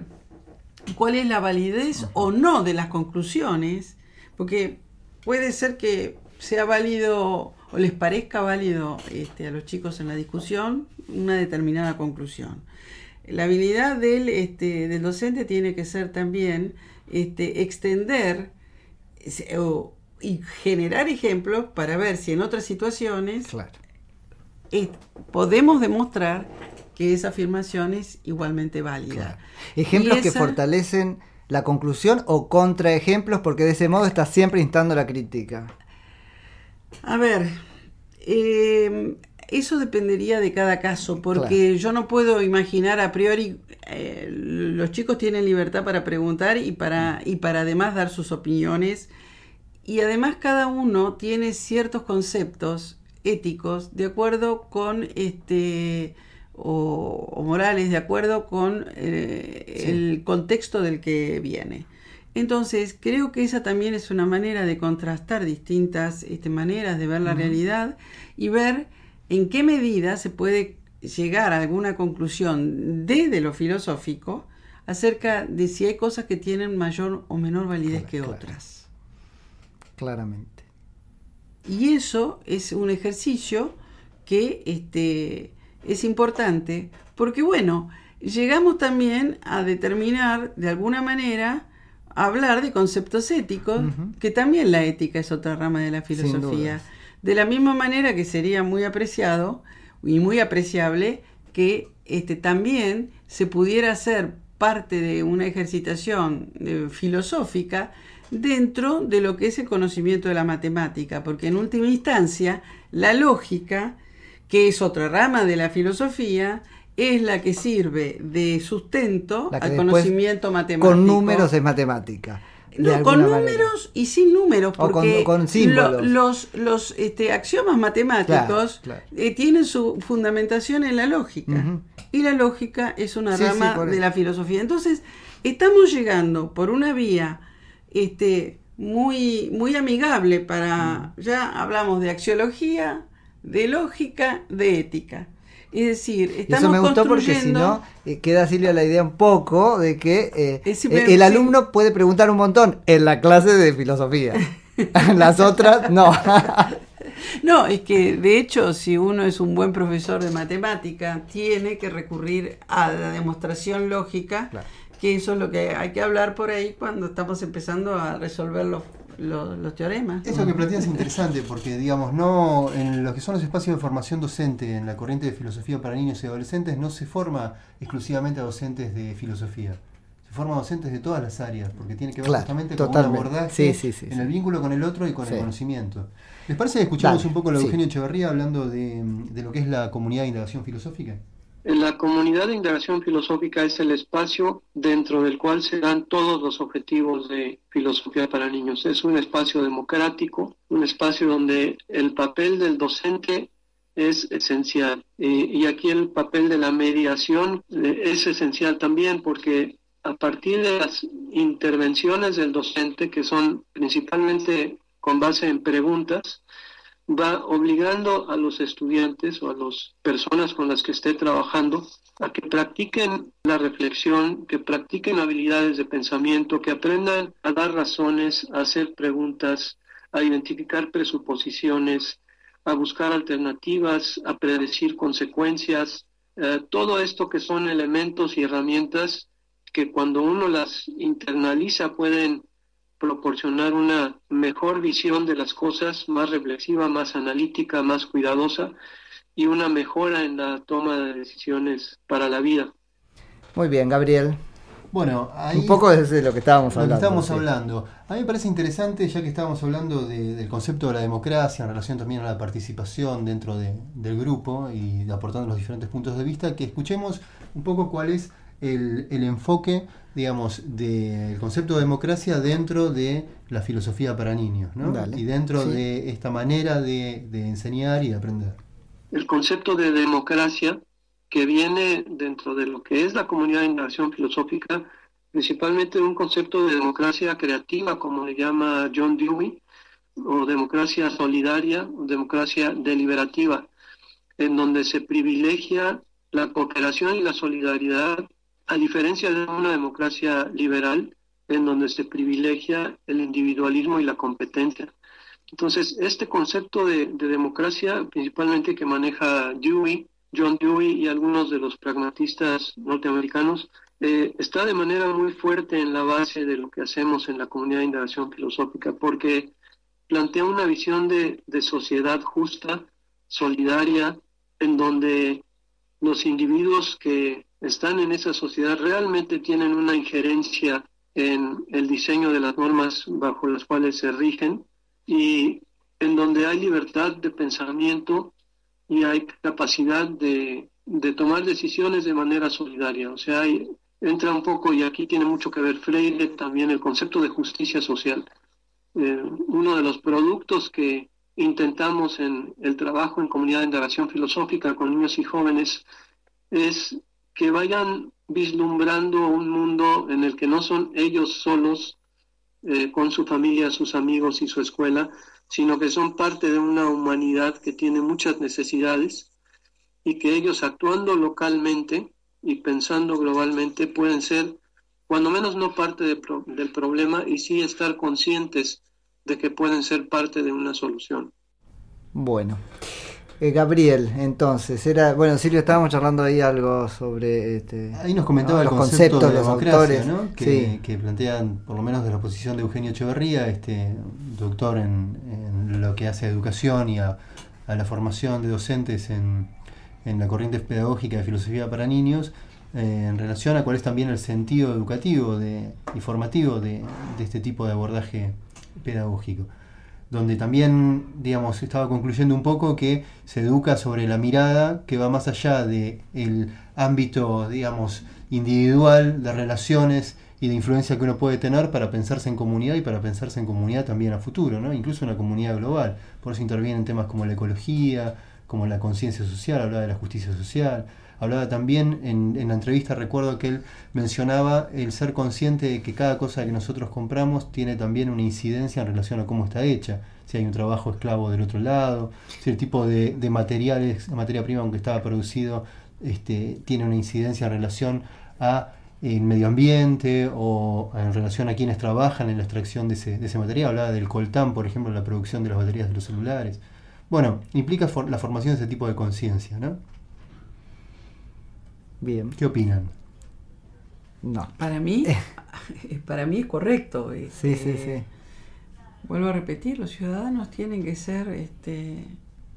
cuál es la validez o no de las conclusiones, porque puede ser que sea válido o les parezca válido este, a los chicos en la discusión una determinada conclusión. La habilidad del, este, del docente tiene que ser también este, extender eh, o, y generar ejemplos para ver si en otras situaciones Claro. eh, podemos demostrar que esa afirmación es igualmente válida. Claro. Ejemplos Y que esa- fortalecen la conclusión o contraejemplos, porque de ese modo está siempre instando la crítica. A ver, eh, eso dependería de cada caso, porque yo no puedo imaginar a priori, eh, los chicos tienen libertad para preguntar y para, y para además dar sus opiniones, y además cada uno tiene ciertos conceptos éticos de acuerdo con este o, o morales de acuerdo con eh, Sí. el contexto del que viene. Entonces, creo que esa también es una manera de contrastar distintas este, maneras de ver la Ujú. realidad y ver en qué medida se puede llegar a alguna conclusión desde lo filosófico acerca de si hay cosas que tienen mayor o menor validez Claro, que claro. otras. Claramente. Y eso es un ejercicio que este, es importante porque, bueno, llegamos también a determinar de alguna manera, a hablar de conceptos éticos, Ujú. que también la ética es otra rama de la Sin filosofía. dudas. De la misma manera que sería muy apreciado y muy apreciable que este, también se pudiera hacer parte de una ejercitación eh, filosófica dentro de lo que es el conocimiento de la matemática, porque en última instancia la lógica, que es otra rama de la filosofía, es la que sirve de sustento La que al después, conocimiento matemático. Con números es matemática. de No, con alguna números manera. y sin números, O con- porque con símbolos. lo- los, los este, axiomas matemáticos Claro, claro. eh, tienen su fundamentación en la lógica. Ujú. Y la lógica es una Sí, sí, rama por de eso. la filosofía. Entonces, estamos llegando por una vía este, muy, muy amigable para, ya hablamos de axiología, de lógica, de ética. Es decir, Y estamos eso me gustó porque si construyendo... no, eh, queda Silvia la idea un poco de que eh, Es eh, siempre- el sí. alumno puede preguntar un montón en la clase de filosofía. Las otras, no. No, es que de hecho, si uno es un buen profesor de matemática, tiene que recurrir a la demostración lógica, Claro. que eso es lo que hay que hablar por ahí cuando estamos empezando a resolver los, los, los teoremas. Eso que planteas es interesante porque, digamos, no en los que son los espacios de formación docente en la corriente de filosofía para niños y adolescentes no se forma exclusivamente a docentes de filosofía. Se forma a docentes de todas las áreas porque tiene que ver Claro, justamente con un totalmente. abordaje Sí, sí, sí, en sí. el vínculo con el otro y con Sí. el conocimiento. ¿Les parece que escuchamos Dale, un poco a sí. Eugenio Echeverría hablando de, de lo que es la comunidad de indagación filosófica? La comunidad de indagación filosófica es el espacio dentro del cual se dan todos los objetivos de filosofía para niños. Es un espacio democrático, un espacio donde el papel del docente es esencial. Eh, y aquí el papel de la mediación eh, es esencial también porque a partir de las intervenciones del docente, que son principalmente con base en preguntas, va obligando a los estudiantes o a las personas con las que esté trabajando a que practiquen la reflexión, que practiquen habilidades de pensamiento, que aprendan a dar razones, a hacer preguntas, a identificar presuposiciones, a buscar alternativas, a predecir consecuencias, eh, todo esto que son elementos y herramientas que cuando uno las internaliza pueden proporcionar una mejor visión de las cosas, más reflexiva, más analítica, más cuidadosa y una mejora en la toma de decisiones para la vida. Muy bien, Gabriel. Bueno, ahí Un poco desde lo que estábamos lo que hablando. estábamos sí. hablando. A mí me parece interesante, ya que estábamos hablando de- del concepto de la democracia en relación también a la participación dentro de- del grupo y aportando los diferentes puntos de vista, que escuchemos un poco cuál es el, el enfoque, digamos, del concepto de democracia dentro de la filosofía para niños, ¿no? Dale. Y dentro Sí. de esta manera de, de enseñar y de aprender. El concepto de democracia que viene dentro de lo que es la comunidad de indagación filosófica, principalmente un concepto de democracia creativa, como le llama John Dewey, o democracia solidaria, o democracia deliberativa, en donde se privilegia la cooperación y la solidaridad, a diferencia de una democracia liberal, en donde se privilegia el individualismo y la competencia. Entonces, este concepto de, de democracia, principalmente que maneja Dewey, John Dewey y algunos de los pragmatistas norteamericanos, eh, está de manera muy fuerte en la base de lo que hacemos en la comunidad de indagación filosófica, porque plantea una visión de, de sociedad justa, solidaria, en donde los individuos que están en esa sociedad realmente tienen una injerencia en el diseño de las normas bajo las cuales se rigen y en donde hay libertad de pensamiento y hay capacidad de, de tomar decisiones de manera solidaria. O sea, hay, entra un poco, y aquí tiene mucho que ver Freire, también el concepto de justicia social. Eh, uno de los productos que intentamos en el trabajo en comunidad de indagación filosófica con niños y jóvenes es que vayan vislumbrando un mundo en el que no son ellos solos eh, con su familia, sus amigos y su escuela, sino que son parte de una humanidad que tiene muchas necesidades y que ellos actuando localmente y pensando globalmente pueden ser, cuando menos no parte de pro- del problema y sí estar conscientes de que pueden ser parte de una solución. Bueno. Eh, Gabriel, entonces, era, bueno, Silvio, estábamos charlando ahí algo sobre este, Ahí nos comentaba ¿no? el los concepto conceptos, de los democracia, autores, ¿no? que, sí. que plantean, por lo menos de la posición de Eugenio Echeverría, este doctor en, en lo que hace a educación y a, a la formación de docentes en, en la corriente pedagógica de filosofía para niños, eh, en relación a cuál es también el sentido educativo de, y formativo de, de este tipo de abordaje pedagógico, donde también, digamos, estaba concluyendo un poco que se educa sobre la mirada que va más allá del ámbito, digamos, individual, de relaciones y de influencia que uno puede tener para pensarse en comunidad y para pensarse en comunidad también a futuro, ¿no? Incluso una comunidad global. Por eso intervienen temas como la ecología, como la conciencia social, hablaba de la justicia social. Hablaba también, en, en la entrevista recuerdo que él mencionaba el ser consciente de que cada cosa que nosotros compramos tiene también una incidencia en relación a cómo está hecha. Es si hay un trabajo esclavo del otro lado, si el tipo de, de materiales, materia prima aunque estaba producido, este, tiene una incidencia en relación a el medio ambiente o en relación a quienes trabajan en la extracción de ese, de ese material. Hablaba del coltán, por ejemplo, en la producción de las baterías de los celulares. Bueno, implica for, la formación de ese tipo de conciencia, ¿no? Bien. ¿Qué opinan? No. Para mí, para mí es correcto. Sí, Este, sí, sí. Vuelvo a repetir, los ciudadanos tienen que ser este,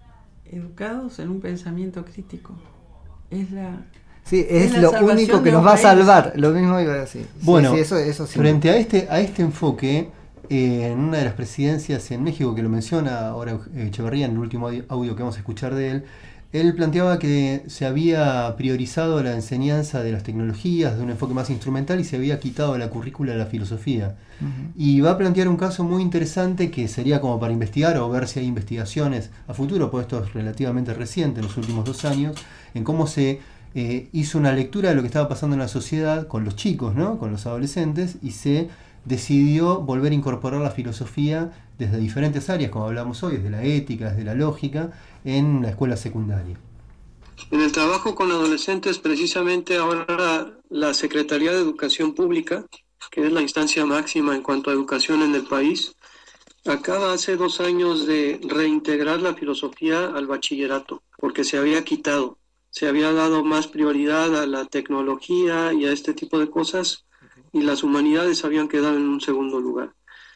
educados en un pensamiento crítico. Es la... Sí, es, es lo la único que salvación nos de va a un salvar. Lo mismo iba a decir. Sí, bueno, sí, eso, eso sí. frente a este, a este enfoque, eh, en una de las presidencias en México, que lo menciona ahora Echeverría en el último audio, audio que vamos a escuchar de él, él planteaba que se había priorizado la enseñanza de las tecnologías, de un enfoque más instrumental, y se había quitado de la currícula la filosofía. Uh-huh. Y va a plantear un caso muy interesante que sería como para investigar o ver si hay investigaciones a futuro, pues esto es relativamente reciente, en los últimos dos años, en cómo se eh, hizo una lectura de lo que estaba pasando en la sociedad con los chicos, ¿no? Con los adolescentes, y se decidió volver a incorporar la filosofía desde diferentes áreas, como hablamos hoy, desde la ética, desde la lógica, en la escuela secundaria. En el trabajo con adolescentes, precisamente ahora la Secretaría de Educación Pública, que es la instancia máxima en cuanto a educación en el país, acaba hace dos años de reintegrar la filosofía al bachillerato, porque se había quitado, se había dado más prioridad a la tecnología y a este tipo de cosas, y las humanidades habían quedado en un segundo lugar.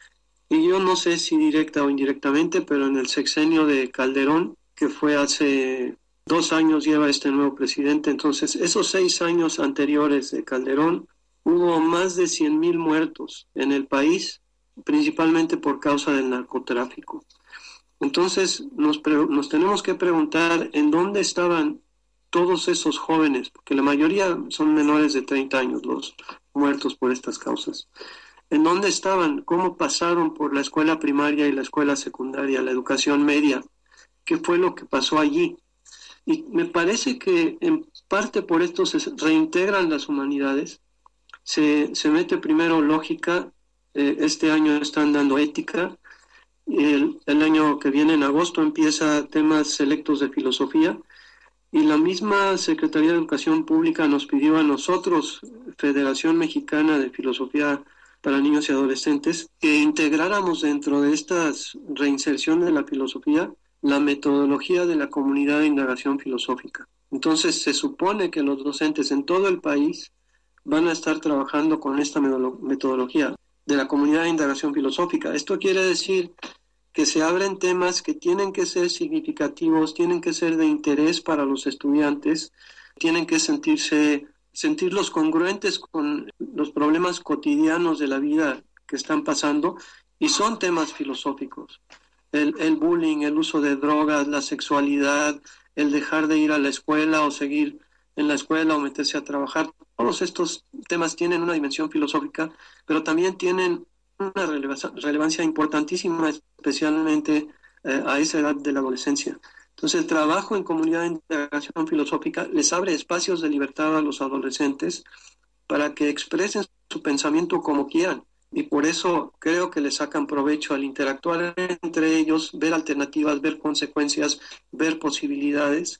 Y yo no sé si directa o indirectamente, pero en el sexenio de Calderón, que fue hace dos años, lleva este nuevo presidente, entonces esos seis años anteriores de Calderón, hubo más de cien mil muertos en el país, principalmente por causa del narcotráfico. Entonces nos, pre- nos tenemos que preguntar en dónde estaban todos esos jóvenes, porque la mayoría son menores de treinta años los muertos por estas causas. ¿En dónde estaban? ¿Cómo pasaron por la escuela primaria y la escuela secundaria, la educación media? ¿Qué fue lo que pasó allí? Y me parece que en parte por esto se reintegran las humanidades, se, se mete primero lógica, eh, este año están dando ética, el, el año que viene en agosto empieza temas selectos de filosofía, y la misma Secretaría de Educación Pública nos pidió a nosotros, Federación Mexicana de Filosofía para Niños y Adolescentes, que integráramos dentro de esta reinserción de la filosofía la metodología de la comunidad de indagación filosófica. Entonces se supone que los docentes en todo el país van a estar trabajando con esta metodología de la comunidad de indagación filosófica. Esto quiere decir que se abren temas que tienen que ser significativos, tienen que ser de interés para los estudiantes, tienen que sentirse, sentirlos congruentes con los problemas cotidianos de la vida que están pasando, y son temas filosóficos. El, el bullying, el uso de drogas, la sexualidad, el dejar de ir a la escuela o seguir en la escuela o meterse a trabajar, todos estos temas tienen una dimensión filosófica, pero también tienen una relevancia, relevancia importantísima, especialmente eh, a esa edad de la adolescencia. Entonces el trabajo en comunidad de integración filosófica les abre espacios de libertad a los adolescentes para que expresen su pensamiento como quieran, y por eso creo que le sacan provecho al interactuar entre ellos, ver alternativas, ver consecuencias, ver posibilidades.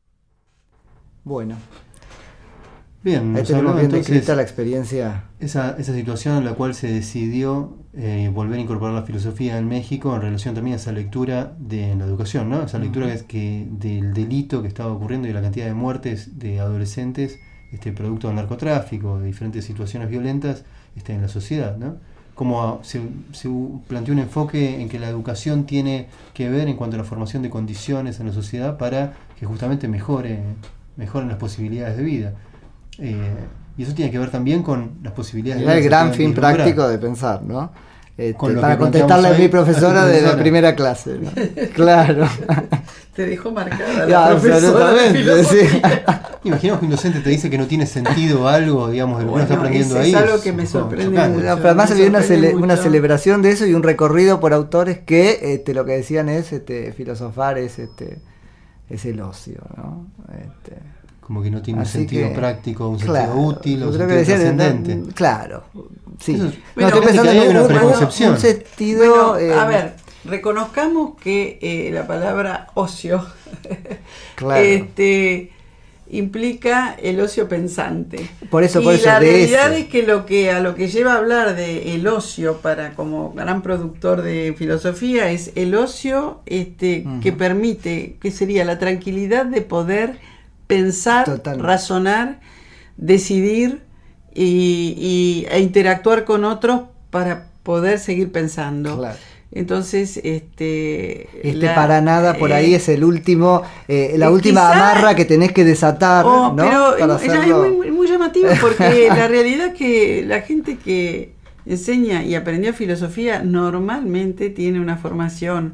Bueno. Bien, ahí tenemos bien descrita la experiencia. Esa, esa situación en la cual se decidió eh, volver a incorporar la filosofía en México en relación también a esa lectura de la educación, ¿no? Esa lectura uh-huh. que es que del delito que estaba ocurriendo y la cantidad de muertes de adolescentes este, producto del narcotráfico, de diferentes situaciones violentas este, en la sociedad, ¿no? Como se, se planteó un enfoque en que la educación tiene que ver en cuanto a la formación de condiciones en la sociedad para que justamente mejore, mejoren las posibilidades de vida. Eh, y eso tiene que ver también con las posibilidades Era de el gran fin práctico de pensar, ¿no? Este, para contestarle a mi profesora de la primera clase, ¿no? Claro. Te dejó marcada ya, la profesora de filosofía. Sí. Imaginamos que un docente te dice que no tiene sentido algo, digamos, de lo que bueno, uno está aprendiendo ahí. Es algo que me sorprende mucho. No, pero además había una, cele una celebración de eso y un recorrido por autores que este, lo que decían es este, filosofar es, este, es el ocio, ¿no? Este, como que no tiene Así un sentido que, práctico, un claro, sentido útil, un sentido decían, trascendente. Claro, sí. Eso, no, bueno, estoy pensando que hay en una un, preconcepción. un sentido... Bueno, eh, a ver, reconozcamos que eh, la palabra ocio Claro. este, implica el ocio pensante. Por eso, por y eso, la de realidad ese. es que lo que a lo que lleva a hablar de el ocio para como gran productor de filosofía es el ocio este, Ujú. que permite, que sería la tranquilidad de poder pensar, Totalmente. razonar, decidir y, y- e interactuar con otros para poder seguir pensando. Claro. Entonces, este... Este la- para nada por ahí eh, es el último, eh, la eh, última quizá- amarra que tenés que desatar, Oh, ¿no? pero Para es, es hacerlo. muy, muy llamativo porque la realidad es que la gente que enseña y aprendió filosofía normalmente tiene una formación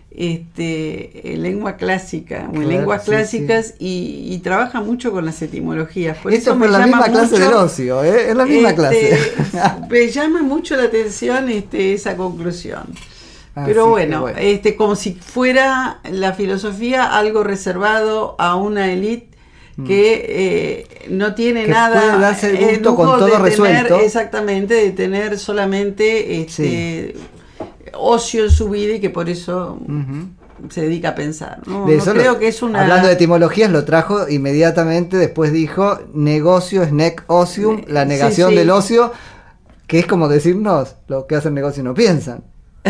este, en lengua clásica o en Claro, lenguas sí, clásicas Y, y trabaja mucho con las etimologías. Por Esto eso fue me la llama misma clase mucho, del ocio, ¿eh? Es la misma este, clase. me llama mucho la atención este, esa conclusión. Así Pero que bueno, este, como si fuera la filosofía algo reservado a una élite que eh, no tiene Que nada puede darse el eh, gusto lujo con todo de tener, resuelto. exactamente, de tener solamente este, ocio en su vida y que por eso Ujú. se dedica a pensar. No, De no eso lo- creo que es una... Hablando de etimologías, lo trajo inmediatamente, después dijo negocio es nec ocium, la Sí, negación sí. del ocio, que es como decirnos, los que hacen negocio no piensan.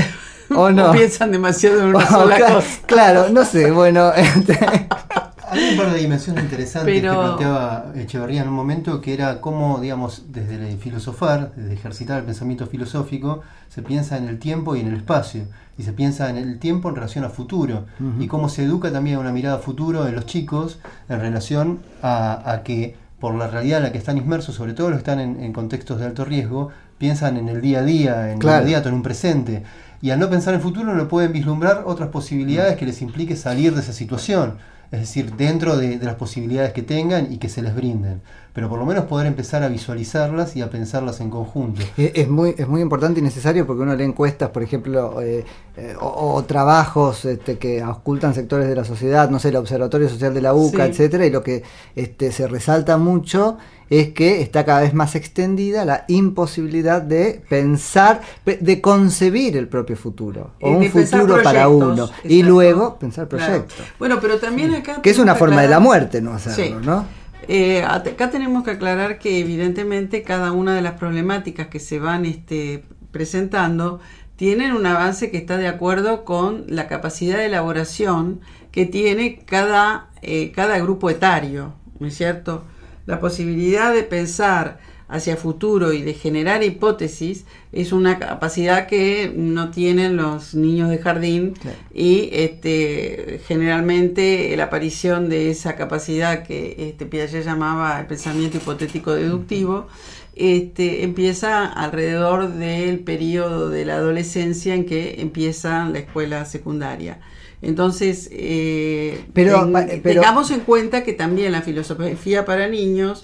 ¿O no? o piensan demasiado en una Oh, sola claro, cosa. claro, no sé, bueno, este, Hay un par de dimensiones interesantes Pero- que planteaba Echeverría en un momento, que era cómo, digamos, desde el filosofar, desde ejercitar el pensamiento filosófico, se piensa en el tiempo y en el espacio, y se piensa en el tiempo en relación a futuro, y cómo se educa también una mirada a futuro en los chicos en relación a, a que, por la realidad en la que están inmersos, sobre todo los que están en, en contextos de alto riesgo, piensan en el día a día, en Claro. lo inmediato, en un presente. Y al no pensar en el futuro no pueden vislumbrar otras posibilidades que les implique salir de esa situación. Es decir, dentro de, de las posibilidades que tengan y que se les brinden. Pero por lo menos poder empezar a visualizarlas y a pensarlas en conjunto. es, es muy, es muy importante y necesario porque uno lee encuestas, por ejemplo, eh, eh, o, o trabajos este, que ocultan sectores de la sociedad, no sé, el Observatorio Social de la UCA, Sí. etcétera, y lo que este, se resalta mucho es que está cada vez más extendida la imposibilidad de pensar, pe- de concebir el propio futuro, o Eh, un de pensar futuro para proyectos, uno, y exacto. luego pensar Claro. proyectos. Bueno, pero también acá... Que es una tenemos que forma de la aclarar- muerte no hacerlo, Sí. ¿no? Eh, acá tenemos que aclarar que evidentemente cada una de las problemáticas que se van este, presentando tienen un avance que está de acuerdo con la capacidad de elaboración que tiene cada, eh, cada grupo etario, ¿no es cierto? La posibilidad de pensar hacia futuro y de generar hipótesis es una capacidad que no tienen los niños de jardín. Claro. Y este, generalmente la aparición de esa capacidad que este, Piaget llamaba el pensamiento hipotético deductivo este, empieza alrededor del periodo de la adolescencia en que empieza la escuela secundaria. Entonces, eh, Pero, ten- pa- pero- tengamos en cuenta que también la filosofía para niños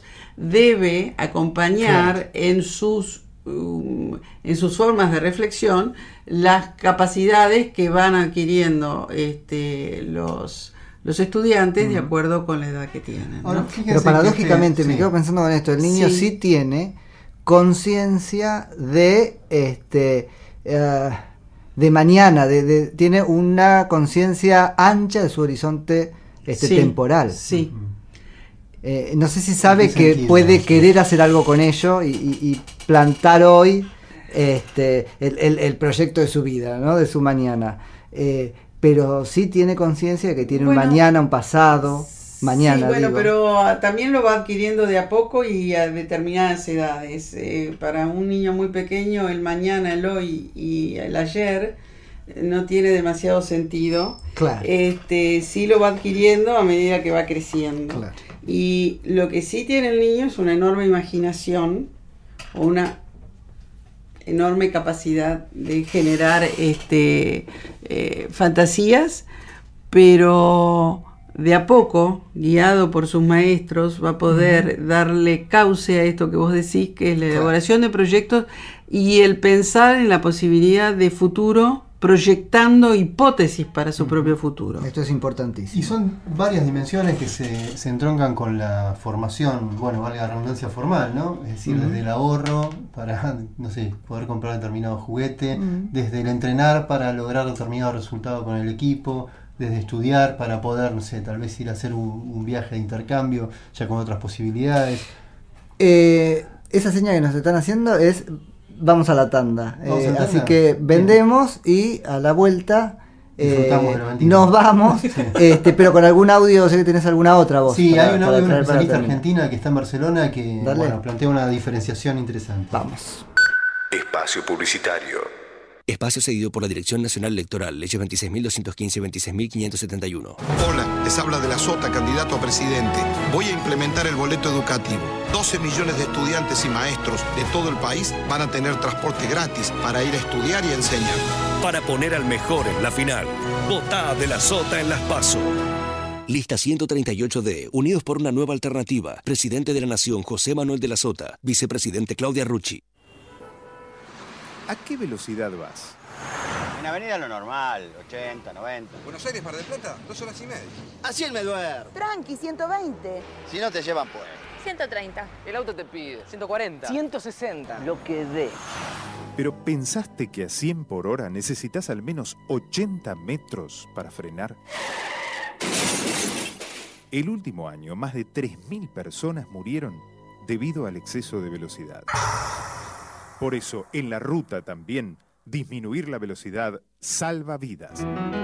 debe acompañar Claro. en sus um, en sus formas de reflexión las capacidades que van adquiriendo este, los, los estudiantes de acuerdo con la edad que tienen, ¿no? Ahora, fíjense Pero que paradójicamente, este- me sí. quedo pensando con esto, el niño sí, Sí. tiene conciencia de este eh, de mañana, de, de- tiene una conciencia ancha de su horizonte este, Sí, temporal. Sí. Eh, no sé si sabe ¿En qué que sentido? puede Sí. querer hacer algo con ello y, y- y plantar hoy este, el, el- el proyecto de su vida, ¿no? De su mañana. Eh, pero sí tiene conciencia de que tiene Bueno, un mañana, un pasado, mañana. Sí, bueno, digo. pero ah, también lo va adquiriendo de a poco y a determinadas edades. Eh, para un niño muy pequeño, el mañana, el hoy y el ayer eh, no tiene demasiado sentido. Claro. Este, sí lo va adquiriendo a medida que va creciendo. Claro. Y lo que sí tiene el niño es una enorme imaginación o una enorme capacidad de generar este, eh, fantasías, pero de a poco, guiado por sus maestros, va a poder darle cauce a esto que vos decís, que es la Claro. elaboración de proyectos y el pensar en la posibilidad de futuro proyectando hipótesis para su propio futuro. Esto es importantísimo. Y son varias dimensiones que se, se entroncan con la formación, bueno, valga la redundancia formal, ¿no? Es decir, uh-huh. desde el ahorro para, no sé, poder comprar determinado juguete, uh-huh. desde el entrenar para lograr determinado resultado con el equipo, desde estudiar para poder, no sé, tal vez ir a hacer un, un viaje de intercambio, ya con otras posibilidades. Eh, esa señal que nos están haciendo es... Vamos a la tanda, ¿Vamos eh, a la tanda? Así que vendemos y a la vuelta eh, de nos vamos, sí. este, pero con algún audio, sé que tenés alguna otra voz. Sí, para, hay un audio de una especialista terminar. argentina que está en Barcelona que bueno, plantea una diferenciación interesante. Vamos. Espacio publicitario. Espacio cedido por la Dirección Nacional Electoral, leyes veintiséis mil doscientos quince y veintiséis mil quinientos setenta y uno. Hola, les habla de la Sota, candidato a presidente. Voy a implementar el boleto educativo. doce millones de estudiantes y maestros de todo el país van a tener transporte gratis para ir a estudiar y a enseñar. Para poner al mejor en la final, votá de la Sota en las PASO. Lista ciento treinta y ocho D, Unidos por una nueva alternativa. Presidente de la Nación, José Manuel de la Sota. Vicepresidente, Claudia Rucci. ¿A qué velocidad vas? En avenida lo normal, ochenta, noventa. Buenos Aires, Mar del Plata, dos horas y media. Así el me duermo. Tranqui, ciento veinte. Si no te llevan, pues. ciento treinta. El auto te pide ciento cuarenta. ciento sesenta. Lo que dé. ¿Pero pensaste que a cien por hora necesitas al menos ochenta metros para frenar? El último año, más de tres mil personas murieron debido al exceso de velocidad. Por eso, en la ruta también, disminuir la velocidad salva vidas.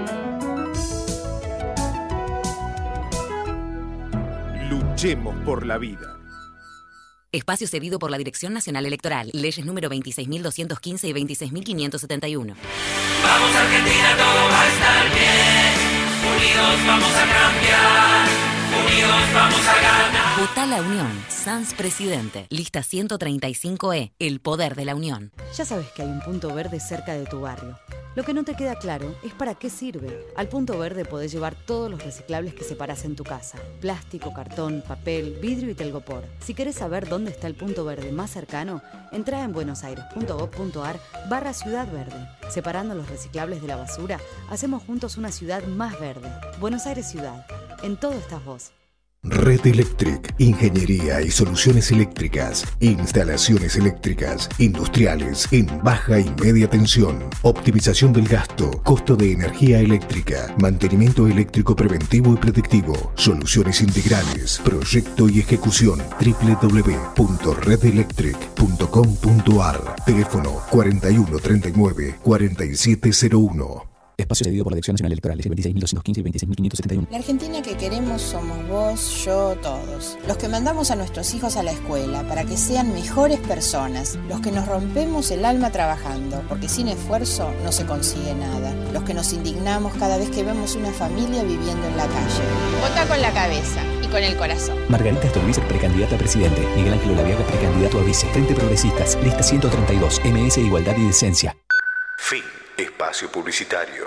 Luchemos por la vida. Espacio cedido por la Dirección Nacional Electoral. Leyes número veintiséis mil doscientos quince y veintiséis mil quinientos setenta y uno. Vamos Argentina, todo va a estar bien. Unidos vamos a cambiar. Unidos vamos a ganar. Votá la Unión. Sanz Presidente. Lista ciento treinta y cinco E. El poder de la Unión. Ya sabes que hay un punto verde cerca de tu barrio. Lo que no te queda claro es para qué sirve. Al punto verde podés llevar todos los reciclables que separás en tu casa. Plástico, cartón, papel, vidrio y telgopor. Si querés saber dónde está el punto verde más cercano, entrá en buenosaires.gov.ar barra Ciudad Verde. Separando los reciclables de la basura, hacemos juntos una ciudad más verde. Buenos Aires Ciudad. En todo estás vos. Red Electric, ingeniería y soluciones eléctricas, instalaciones eléctricas, industriales en baja y media tensión, optimización del gasto, costo de energía eléctrica, mantenimiento eléctrico preventivo y predictivo, soluciones integrales, proyecto y ejecución, doble u doble u doble u punto red electric punto com punto a r, teléfono cuarenta y uno treinta y nueve cuarenta y siete cero uno. Espacio cedido por la Dirección Nacional Electoral, veintiséis mil doscientos quince y veintiséis mil quinientos setenta y uno. La Argentina que queremos somos vos, yo, todos. Los que mandamos a nuestros hijos a la escuela para que sean mejores personas. Los que nos rompemos el alma trabajando, porque sin esfuerzo no se consigue nada. Los que nos indignamos cada vez que vemos una familia viviendo en la calle. Vota con la cabeza y con el corazón. Margarita Stolbizer, precandidata a presidente. Miguel Ángel Olaviaga, precandidato a vice. Frente Progresistas, lista ciento treinta y dos, M S Igualdad y Decencia. Fin. Espacio publicitario.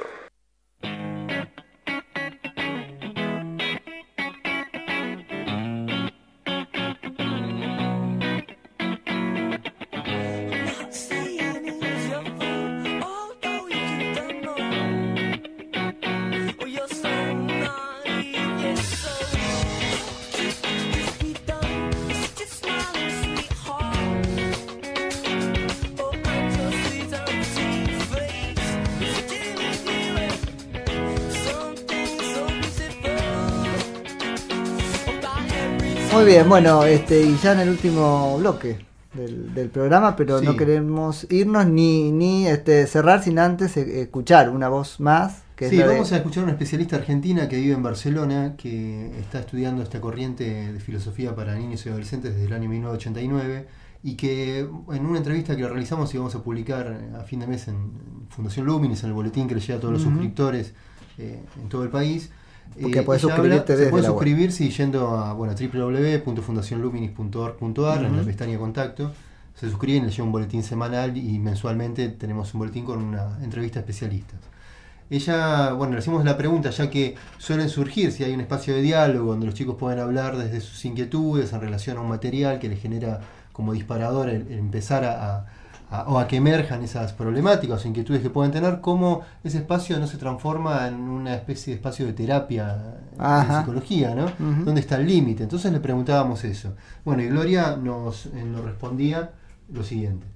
Muy bien, bueno, este, y ya en el último bloque del, del programa, pero sí. no queremos irnos ni, ni este, cerrar sin antes escuchar una voz más. Que sí, es la vamos de... a escuchar a una especialista argentina que vive en Barcelona, que está estudiando esta corriente de filosofía para niños y adolescentes desde el año mil novecientos ochenta y nueve, y que en una entrevista que lo realizamos y vamos a publicar a fin de mes en Fundación Luminis, en el boletín que le llega a todos los uh-huh. suscriptores eh, en todo el país. Porque eh, puedes suscribirte desde se puede la suscribirse yendo a bueno, doble u doble u doble u punto fundación luminis punto org punto a r uh-huh. en la pestaña contacto. Se suscriben, les llega un boletín semanal y mensualmente tenemos un boletín con una entrevista a especialistas. Ella, bueno, le hacemos la pregunta, ya que suelen surgir si hay un espacio de diálogo donde los chicos pueden hablar desde sus inquietudes en relación a un material que les genera como disparador el, el empezar a, a, o a que emerjan esas problemáticas o inquietudes que pueden tener, cómo ese espacio no se transforma en una especie de espacio de terapia Ajá. de psicología, ¿no? Uh-huh. ¿Dónde está el límite? Entonces le preguntábamos eso. Bueno, y Gloria nos, eh, nos respondía lo siguiente.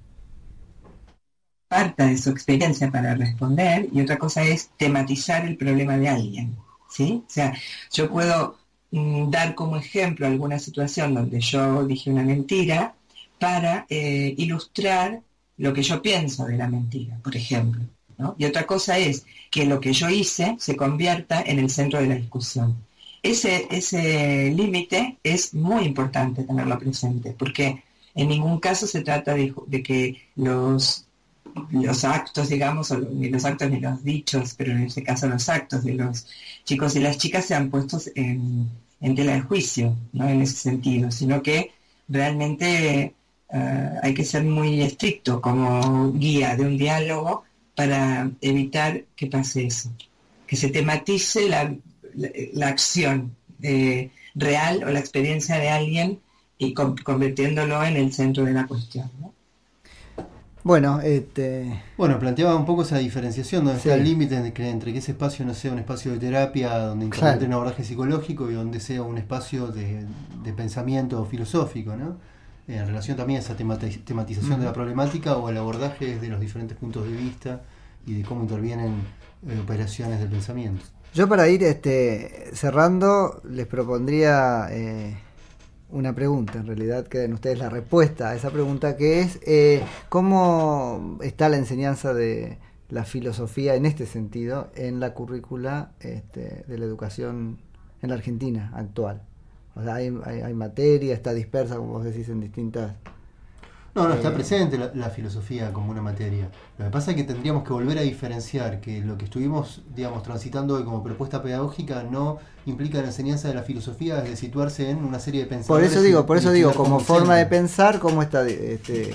Parta de su experiencia para responder, y otra cosa es tematizar el problema de alguien, ¿sí? O sea, yo puedo mm, dar como ejemplo alguna situación donde yo dije una mentira para eh, ilustrar lo que yo pienso de la mentira, por ejemplo, ¿no? Y otra cosa es que lo que yo hice se convierta en el centro de la discusión. Ese, ese límite es muy importante tenerlo presente, porque en ningún caso se trata de, de que los los actos, digamos, o ni los actos ni los dichos, pero en este caso los actos de los chicos y las chicas sean puestos en, en tela de juicio, ¿no? En ese sentido, sino que realmente uh, hay que ser muy estricto como guía de un diálogo para evitar que pase eso, que se tematice la, la, la acción eh, real o la experiencia de alguien y con, convirtiéndolo en el centro de la cuestión, ¿no? Bueno, este... bueno, planteaba un poco esa diferenciación, donde sí. está el límite entre, entre que ese espacio no sea un espacio de terapia donde interprete claro. un abordaje psicológico y donde sea un espacio de, de pensamiento filosófico, ¿no? En relación también a esa temati- tematización uh-huh. de la problemática o el abordaje desde los diferentes puntos de vista y de cómo intervienen eh, operaciones del pensamiento. Yo para ir este, cerrando les propondría... Eh... una pregunta, en realidad, que den ustedes la respuesta a esa pregunta, que es eh, ¿cómo está la enseñanza de la filosofía en este sentido en la currícula este, de la educación en la Argentina actual? O sea, hay, hay, hay materia, está dispersa, como vos decís, en distintas... No, no, está presente la, la filosofía como una materia. Lo que pasa es que tendríamos que volver a diferenciar que lo que estuvimos, digamos, transitando hoy como propuesta pedagógica no implica la enseñanza de la filosofía de situarse en una serie de pensadores. Por eso digo, por eso digo, como forma centro. de pensar, cómo está este,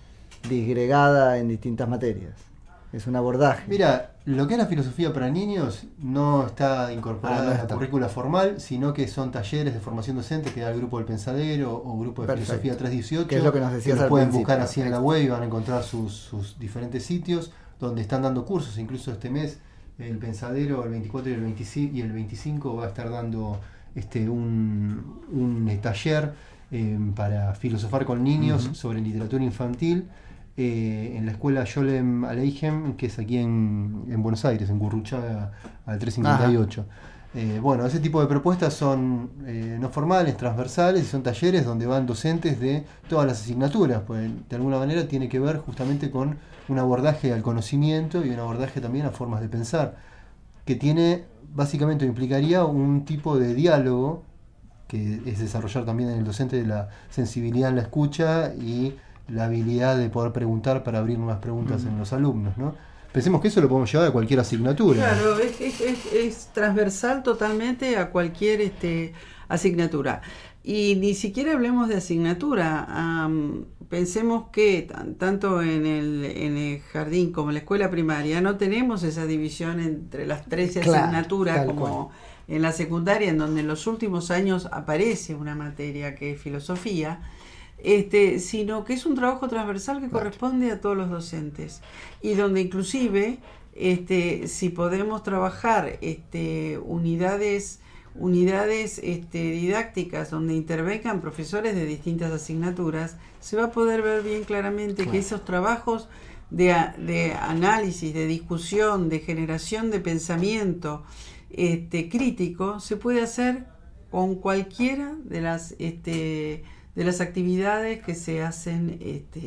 disgregada en distintas materias. Es un abordaje. Mira, lo que es la filosofía para niños no está incorporada ah, no está. a la currícula formal, sino que son talleres de formación docente que da el Grupo del Pensadero o Grupo de Perfecto. Filosofía trescientos dieciocho. Que es lo que nos decías que lo al pueden principio. buscar así en la web y van a encontrar sus, sus diferentes sitios donde están dando cursos. Incluso este mes el Pensadero, el veinticuatro y el veinticinco, y el veinticinco va a estar dando este un, un eh, taller eh, para filosofar con niños uh-huh. sobre literatura infantil. Eh, en la escuela Yolem Aleichem, que es aquí en, en Buenos Aires, en Gurruchaga al trescientos cincuenta y ocho. Eh, bueno, ese tipo de propuestas son eh, no formales, transversales, y son talleres donde van docentes de todas las asignaturas, pues de alguna manera tiene que ver justamente con un abordaje al conocimiento y un abordaje también a formas de pensar, que tiene, básicamente implicaría un tipo de diálogo, que es desarrollar también en el docente la sensibilidad en la escucha y la habilidad de poder preguntar para abrir nuevas preguntas mm. en los alumnos, ¿no? Pensemos que eso lo podemos llevar a cualquier asignatura. Claro, es, es, es, es transversal totalmente a cualquier este, asignatura. Y ni siquiera hablemos de asignatura. Um, pensemos que t- tanto en el, en el jardín como en la escuela primaria no tenemos esa división entre las trece claro, asignaturas como cual. En la secundaria, en donde en los últimos años aparece una materia que es filosofía. Este, sino que es un trabajo transversal que corresponde a todos los docentes y donde inclusive este, si podemos trabajar este, unidades unidades este, didácticas donde intervengan profesores de distintas asignaturas, se va a poder ver bien claramente claro. que esos trabajos de, de análisis, de discusión, de generación de pensamiento este, crítico se puede hacer con cualquiera de las este, de las actividades que se hacen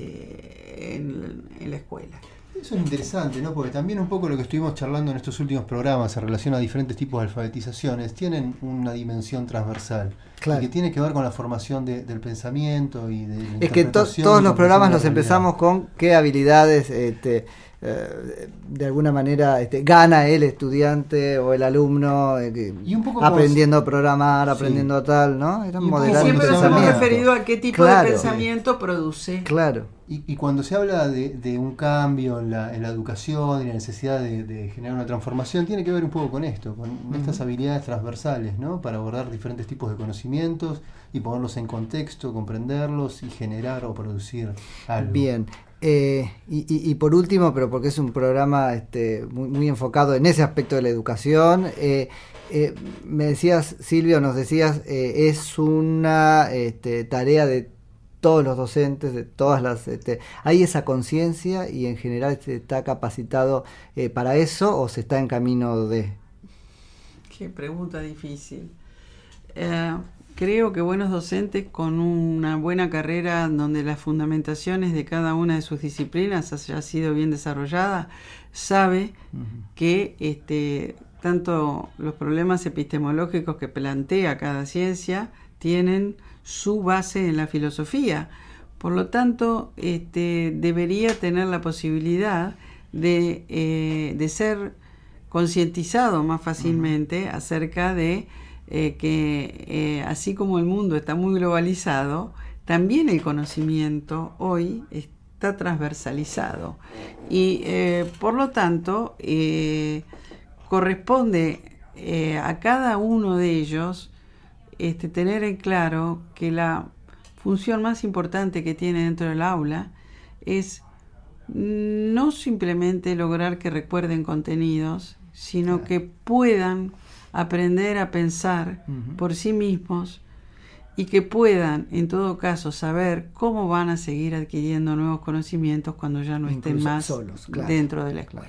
este, en, en la escuela. Eso es interesante, ¿no? Porque también un poco lo que estuvimos charlando en estos últimos programas en relación a diferentes tipos de alfabetizaciones tienen una dimensión transversal claro. y que tiene que ver con la formación de, del pensamiento y de la es que to, todos los programas los empezamos con qué habilidades este, eh, de alguna manera este, gana el estudiante o el alumno eh, y un poco aprendiendo como, a programar, aprendiendo sí. a tal, ¿no? Eran modelando siempre nos hemos referido a qué tipo claro. de pensamiento sí. produce. Claro. Y, y cuando se habla de, de un cambio en la, en la educación y la necesidad de, de generar una transformación, tiene que ver un poco con esto, con uh-huh. estas habilidades transversales, ¿no? Para abordar diferentes tipos de conocimientos y ponerlos en contexto, comprenderlos y generar o producir algo. Bien. Eh, y, y, y por último, pero porque es un programa este, muy, muy enfocado en ese aspecto de la educación, eh, eh, me decías, Silvio, nos decías, eh, es una este, tarea de todos los docentes, de todas las... Este, ¿hay esa conciencia y en general se está capacitado eh, para eso o se está en camino de...? Qué pregunta difícil. Eh, creo que buenos docentes con una buena carrera donde las fundamentaciones de cada una de sus disciplinas haya sido bien desarrollada, sabe uh-huh. que este, tanto los problemas epistemológicos que plantea cada ciencia tienen su base en la filosofía. Por lo tanto, este, debería tener la posibilidad de, eh, de ser concientizado más fácilmente uh-huh. acerca de eh, que eh, así como el mundo está muy globalizado, también el conocimiento hoy está transversalizado y eh, por lo tanto eh, corresponde eh, a cada uno de ellos este, tener en claro que la función más importante que tiene dentro del aula es no simplemente lograr que recuerden contenidos, sino claro. que puedan aprender a pensar uh-huh. por sí mismos y que puedan, en todo caso, saber cómo van a seguir adquiriendo nuevos conocimientos cuando ya no Incluso estén más solos, claro. dentro de la escuela.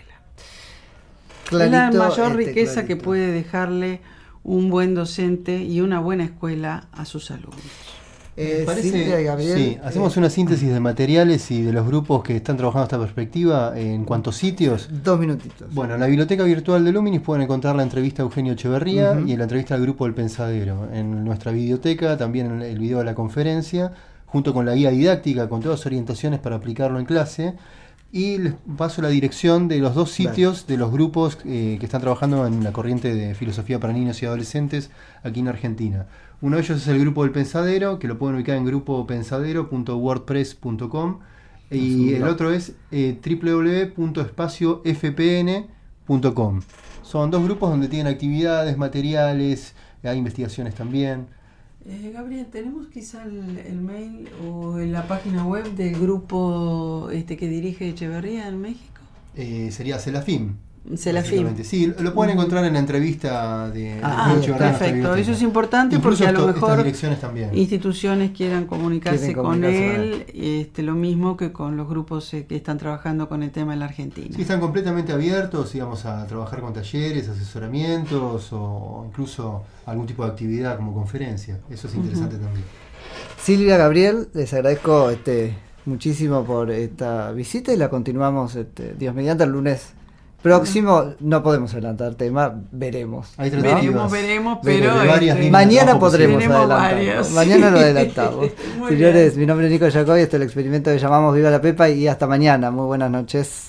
Clarito, es la mayor este, riqueza clarito. que puede dejarle un buen docente y una buena escuela a sus alumnos. Eh, parece, Gabriel, sí, hacemos eh, una síntesis de materiales y de los grupos que están trabajando esta perspectiva en cuanto a sitios. Dos minutitos. Bueno, en la biblioteca virtual de Luminis pueden encontrar la entrevista a Eugenio Echeverría uh-huh. y la entrevista al grupo del Pensadero. En nuestra biblioteca también el video de la conferencia, junto con la guía didáctica, con todas las orientaciones para aplicarlo en clase. Y les paso la dirección de los dos sitios de los grupos eh, que están trabajando en la corriente de filosofía para niños y adolescentes aquí en Argentina. Uno de ellos es el Grupo del Pensadero, que lo pueden ubicar en grupo pensadero punto wordpress punto com, y el otro es eh, doble u doble u doble u punto espacio f p n punto com. Son dos grupos donde tienen actividades, materiales, hay investigaciones también. Eh, Gabriel, ¿tenemos quizá el, el mail o la página web del grupo este que dirige Echeverría en México? Eh, sería Celafim. Celafim. Sí, lo pueden encontrar en la entrevista de Ah, de perfecto, eso es importante. Incluso porque a lo mejor también. instituciones quieran comunicarse Quieren con comunicarse él, este, lo mismo que con los grupos eh, que están trabajando con el tema en la Argentina. Sí, están completamente abiertos, íbamos a trabajar con talleres, asesoramientos o incluso algún tipo de actividad como conferencia. Eso es interesante uh-huh. también. Silvia, Gabriel, les agradezco este, muchísimo por esta visita y la continuamos este, Dios mediante el lunes próximo. No podemos adelantar tema, veremos. Hay veremos, veremos, pero este, mañana podremos adelantar. Mañana lo adelantamos. Señores, bien. Mi nombre es Nico Jacobi, este es el experimento que llamamos Viva la Pepa y hasta mañana. Muy buenas noches.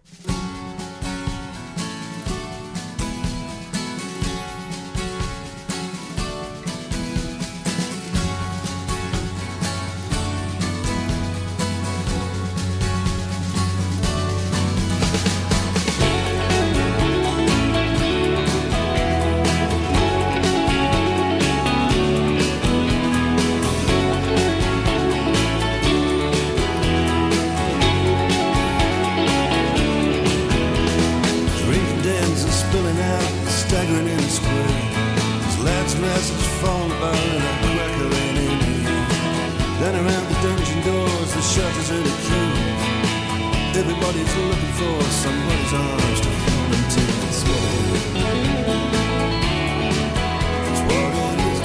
Everybody's looking for somebody's arms to fall into. It's what it is. It's what it is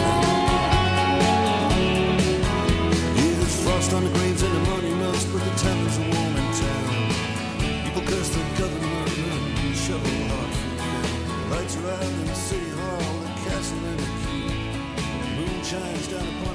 now. Yeah, there's frost on the graves and the monuments, but the temperatures are warm in town. People curse the government and shovel hard food. Lights are out in the city hall, the castle and the key. Moon shines down upon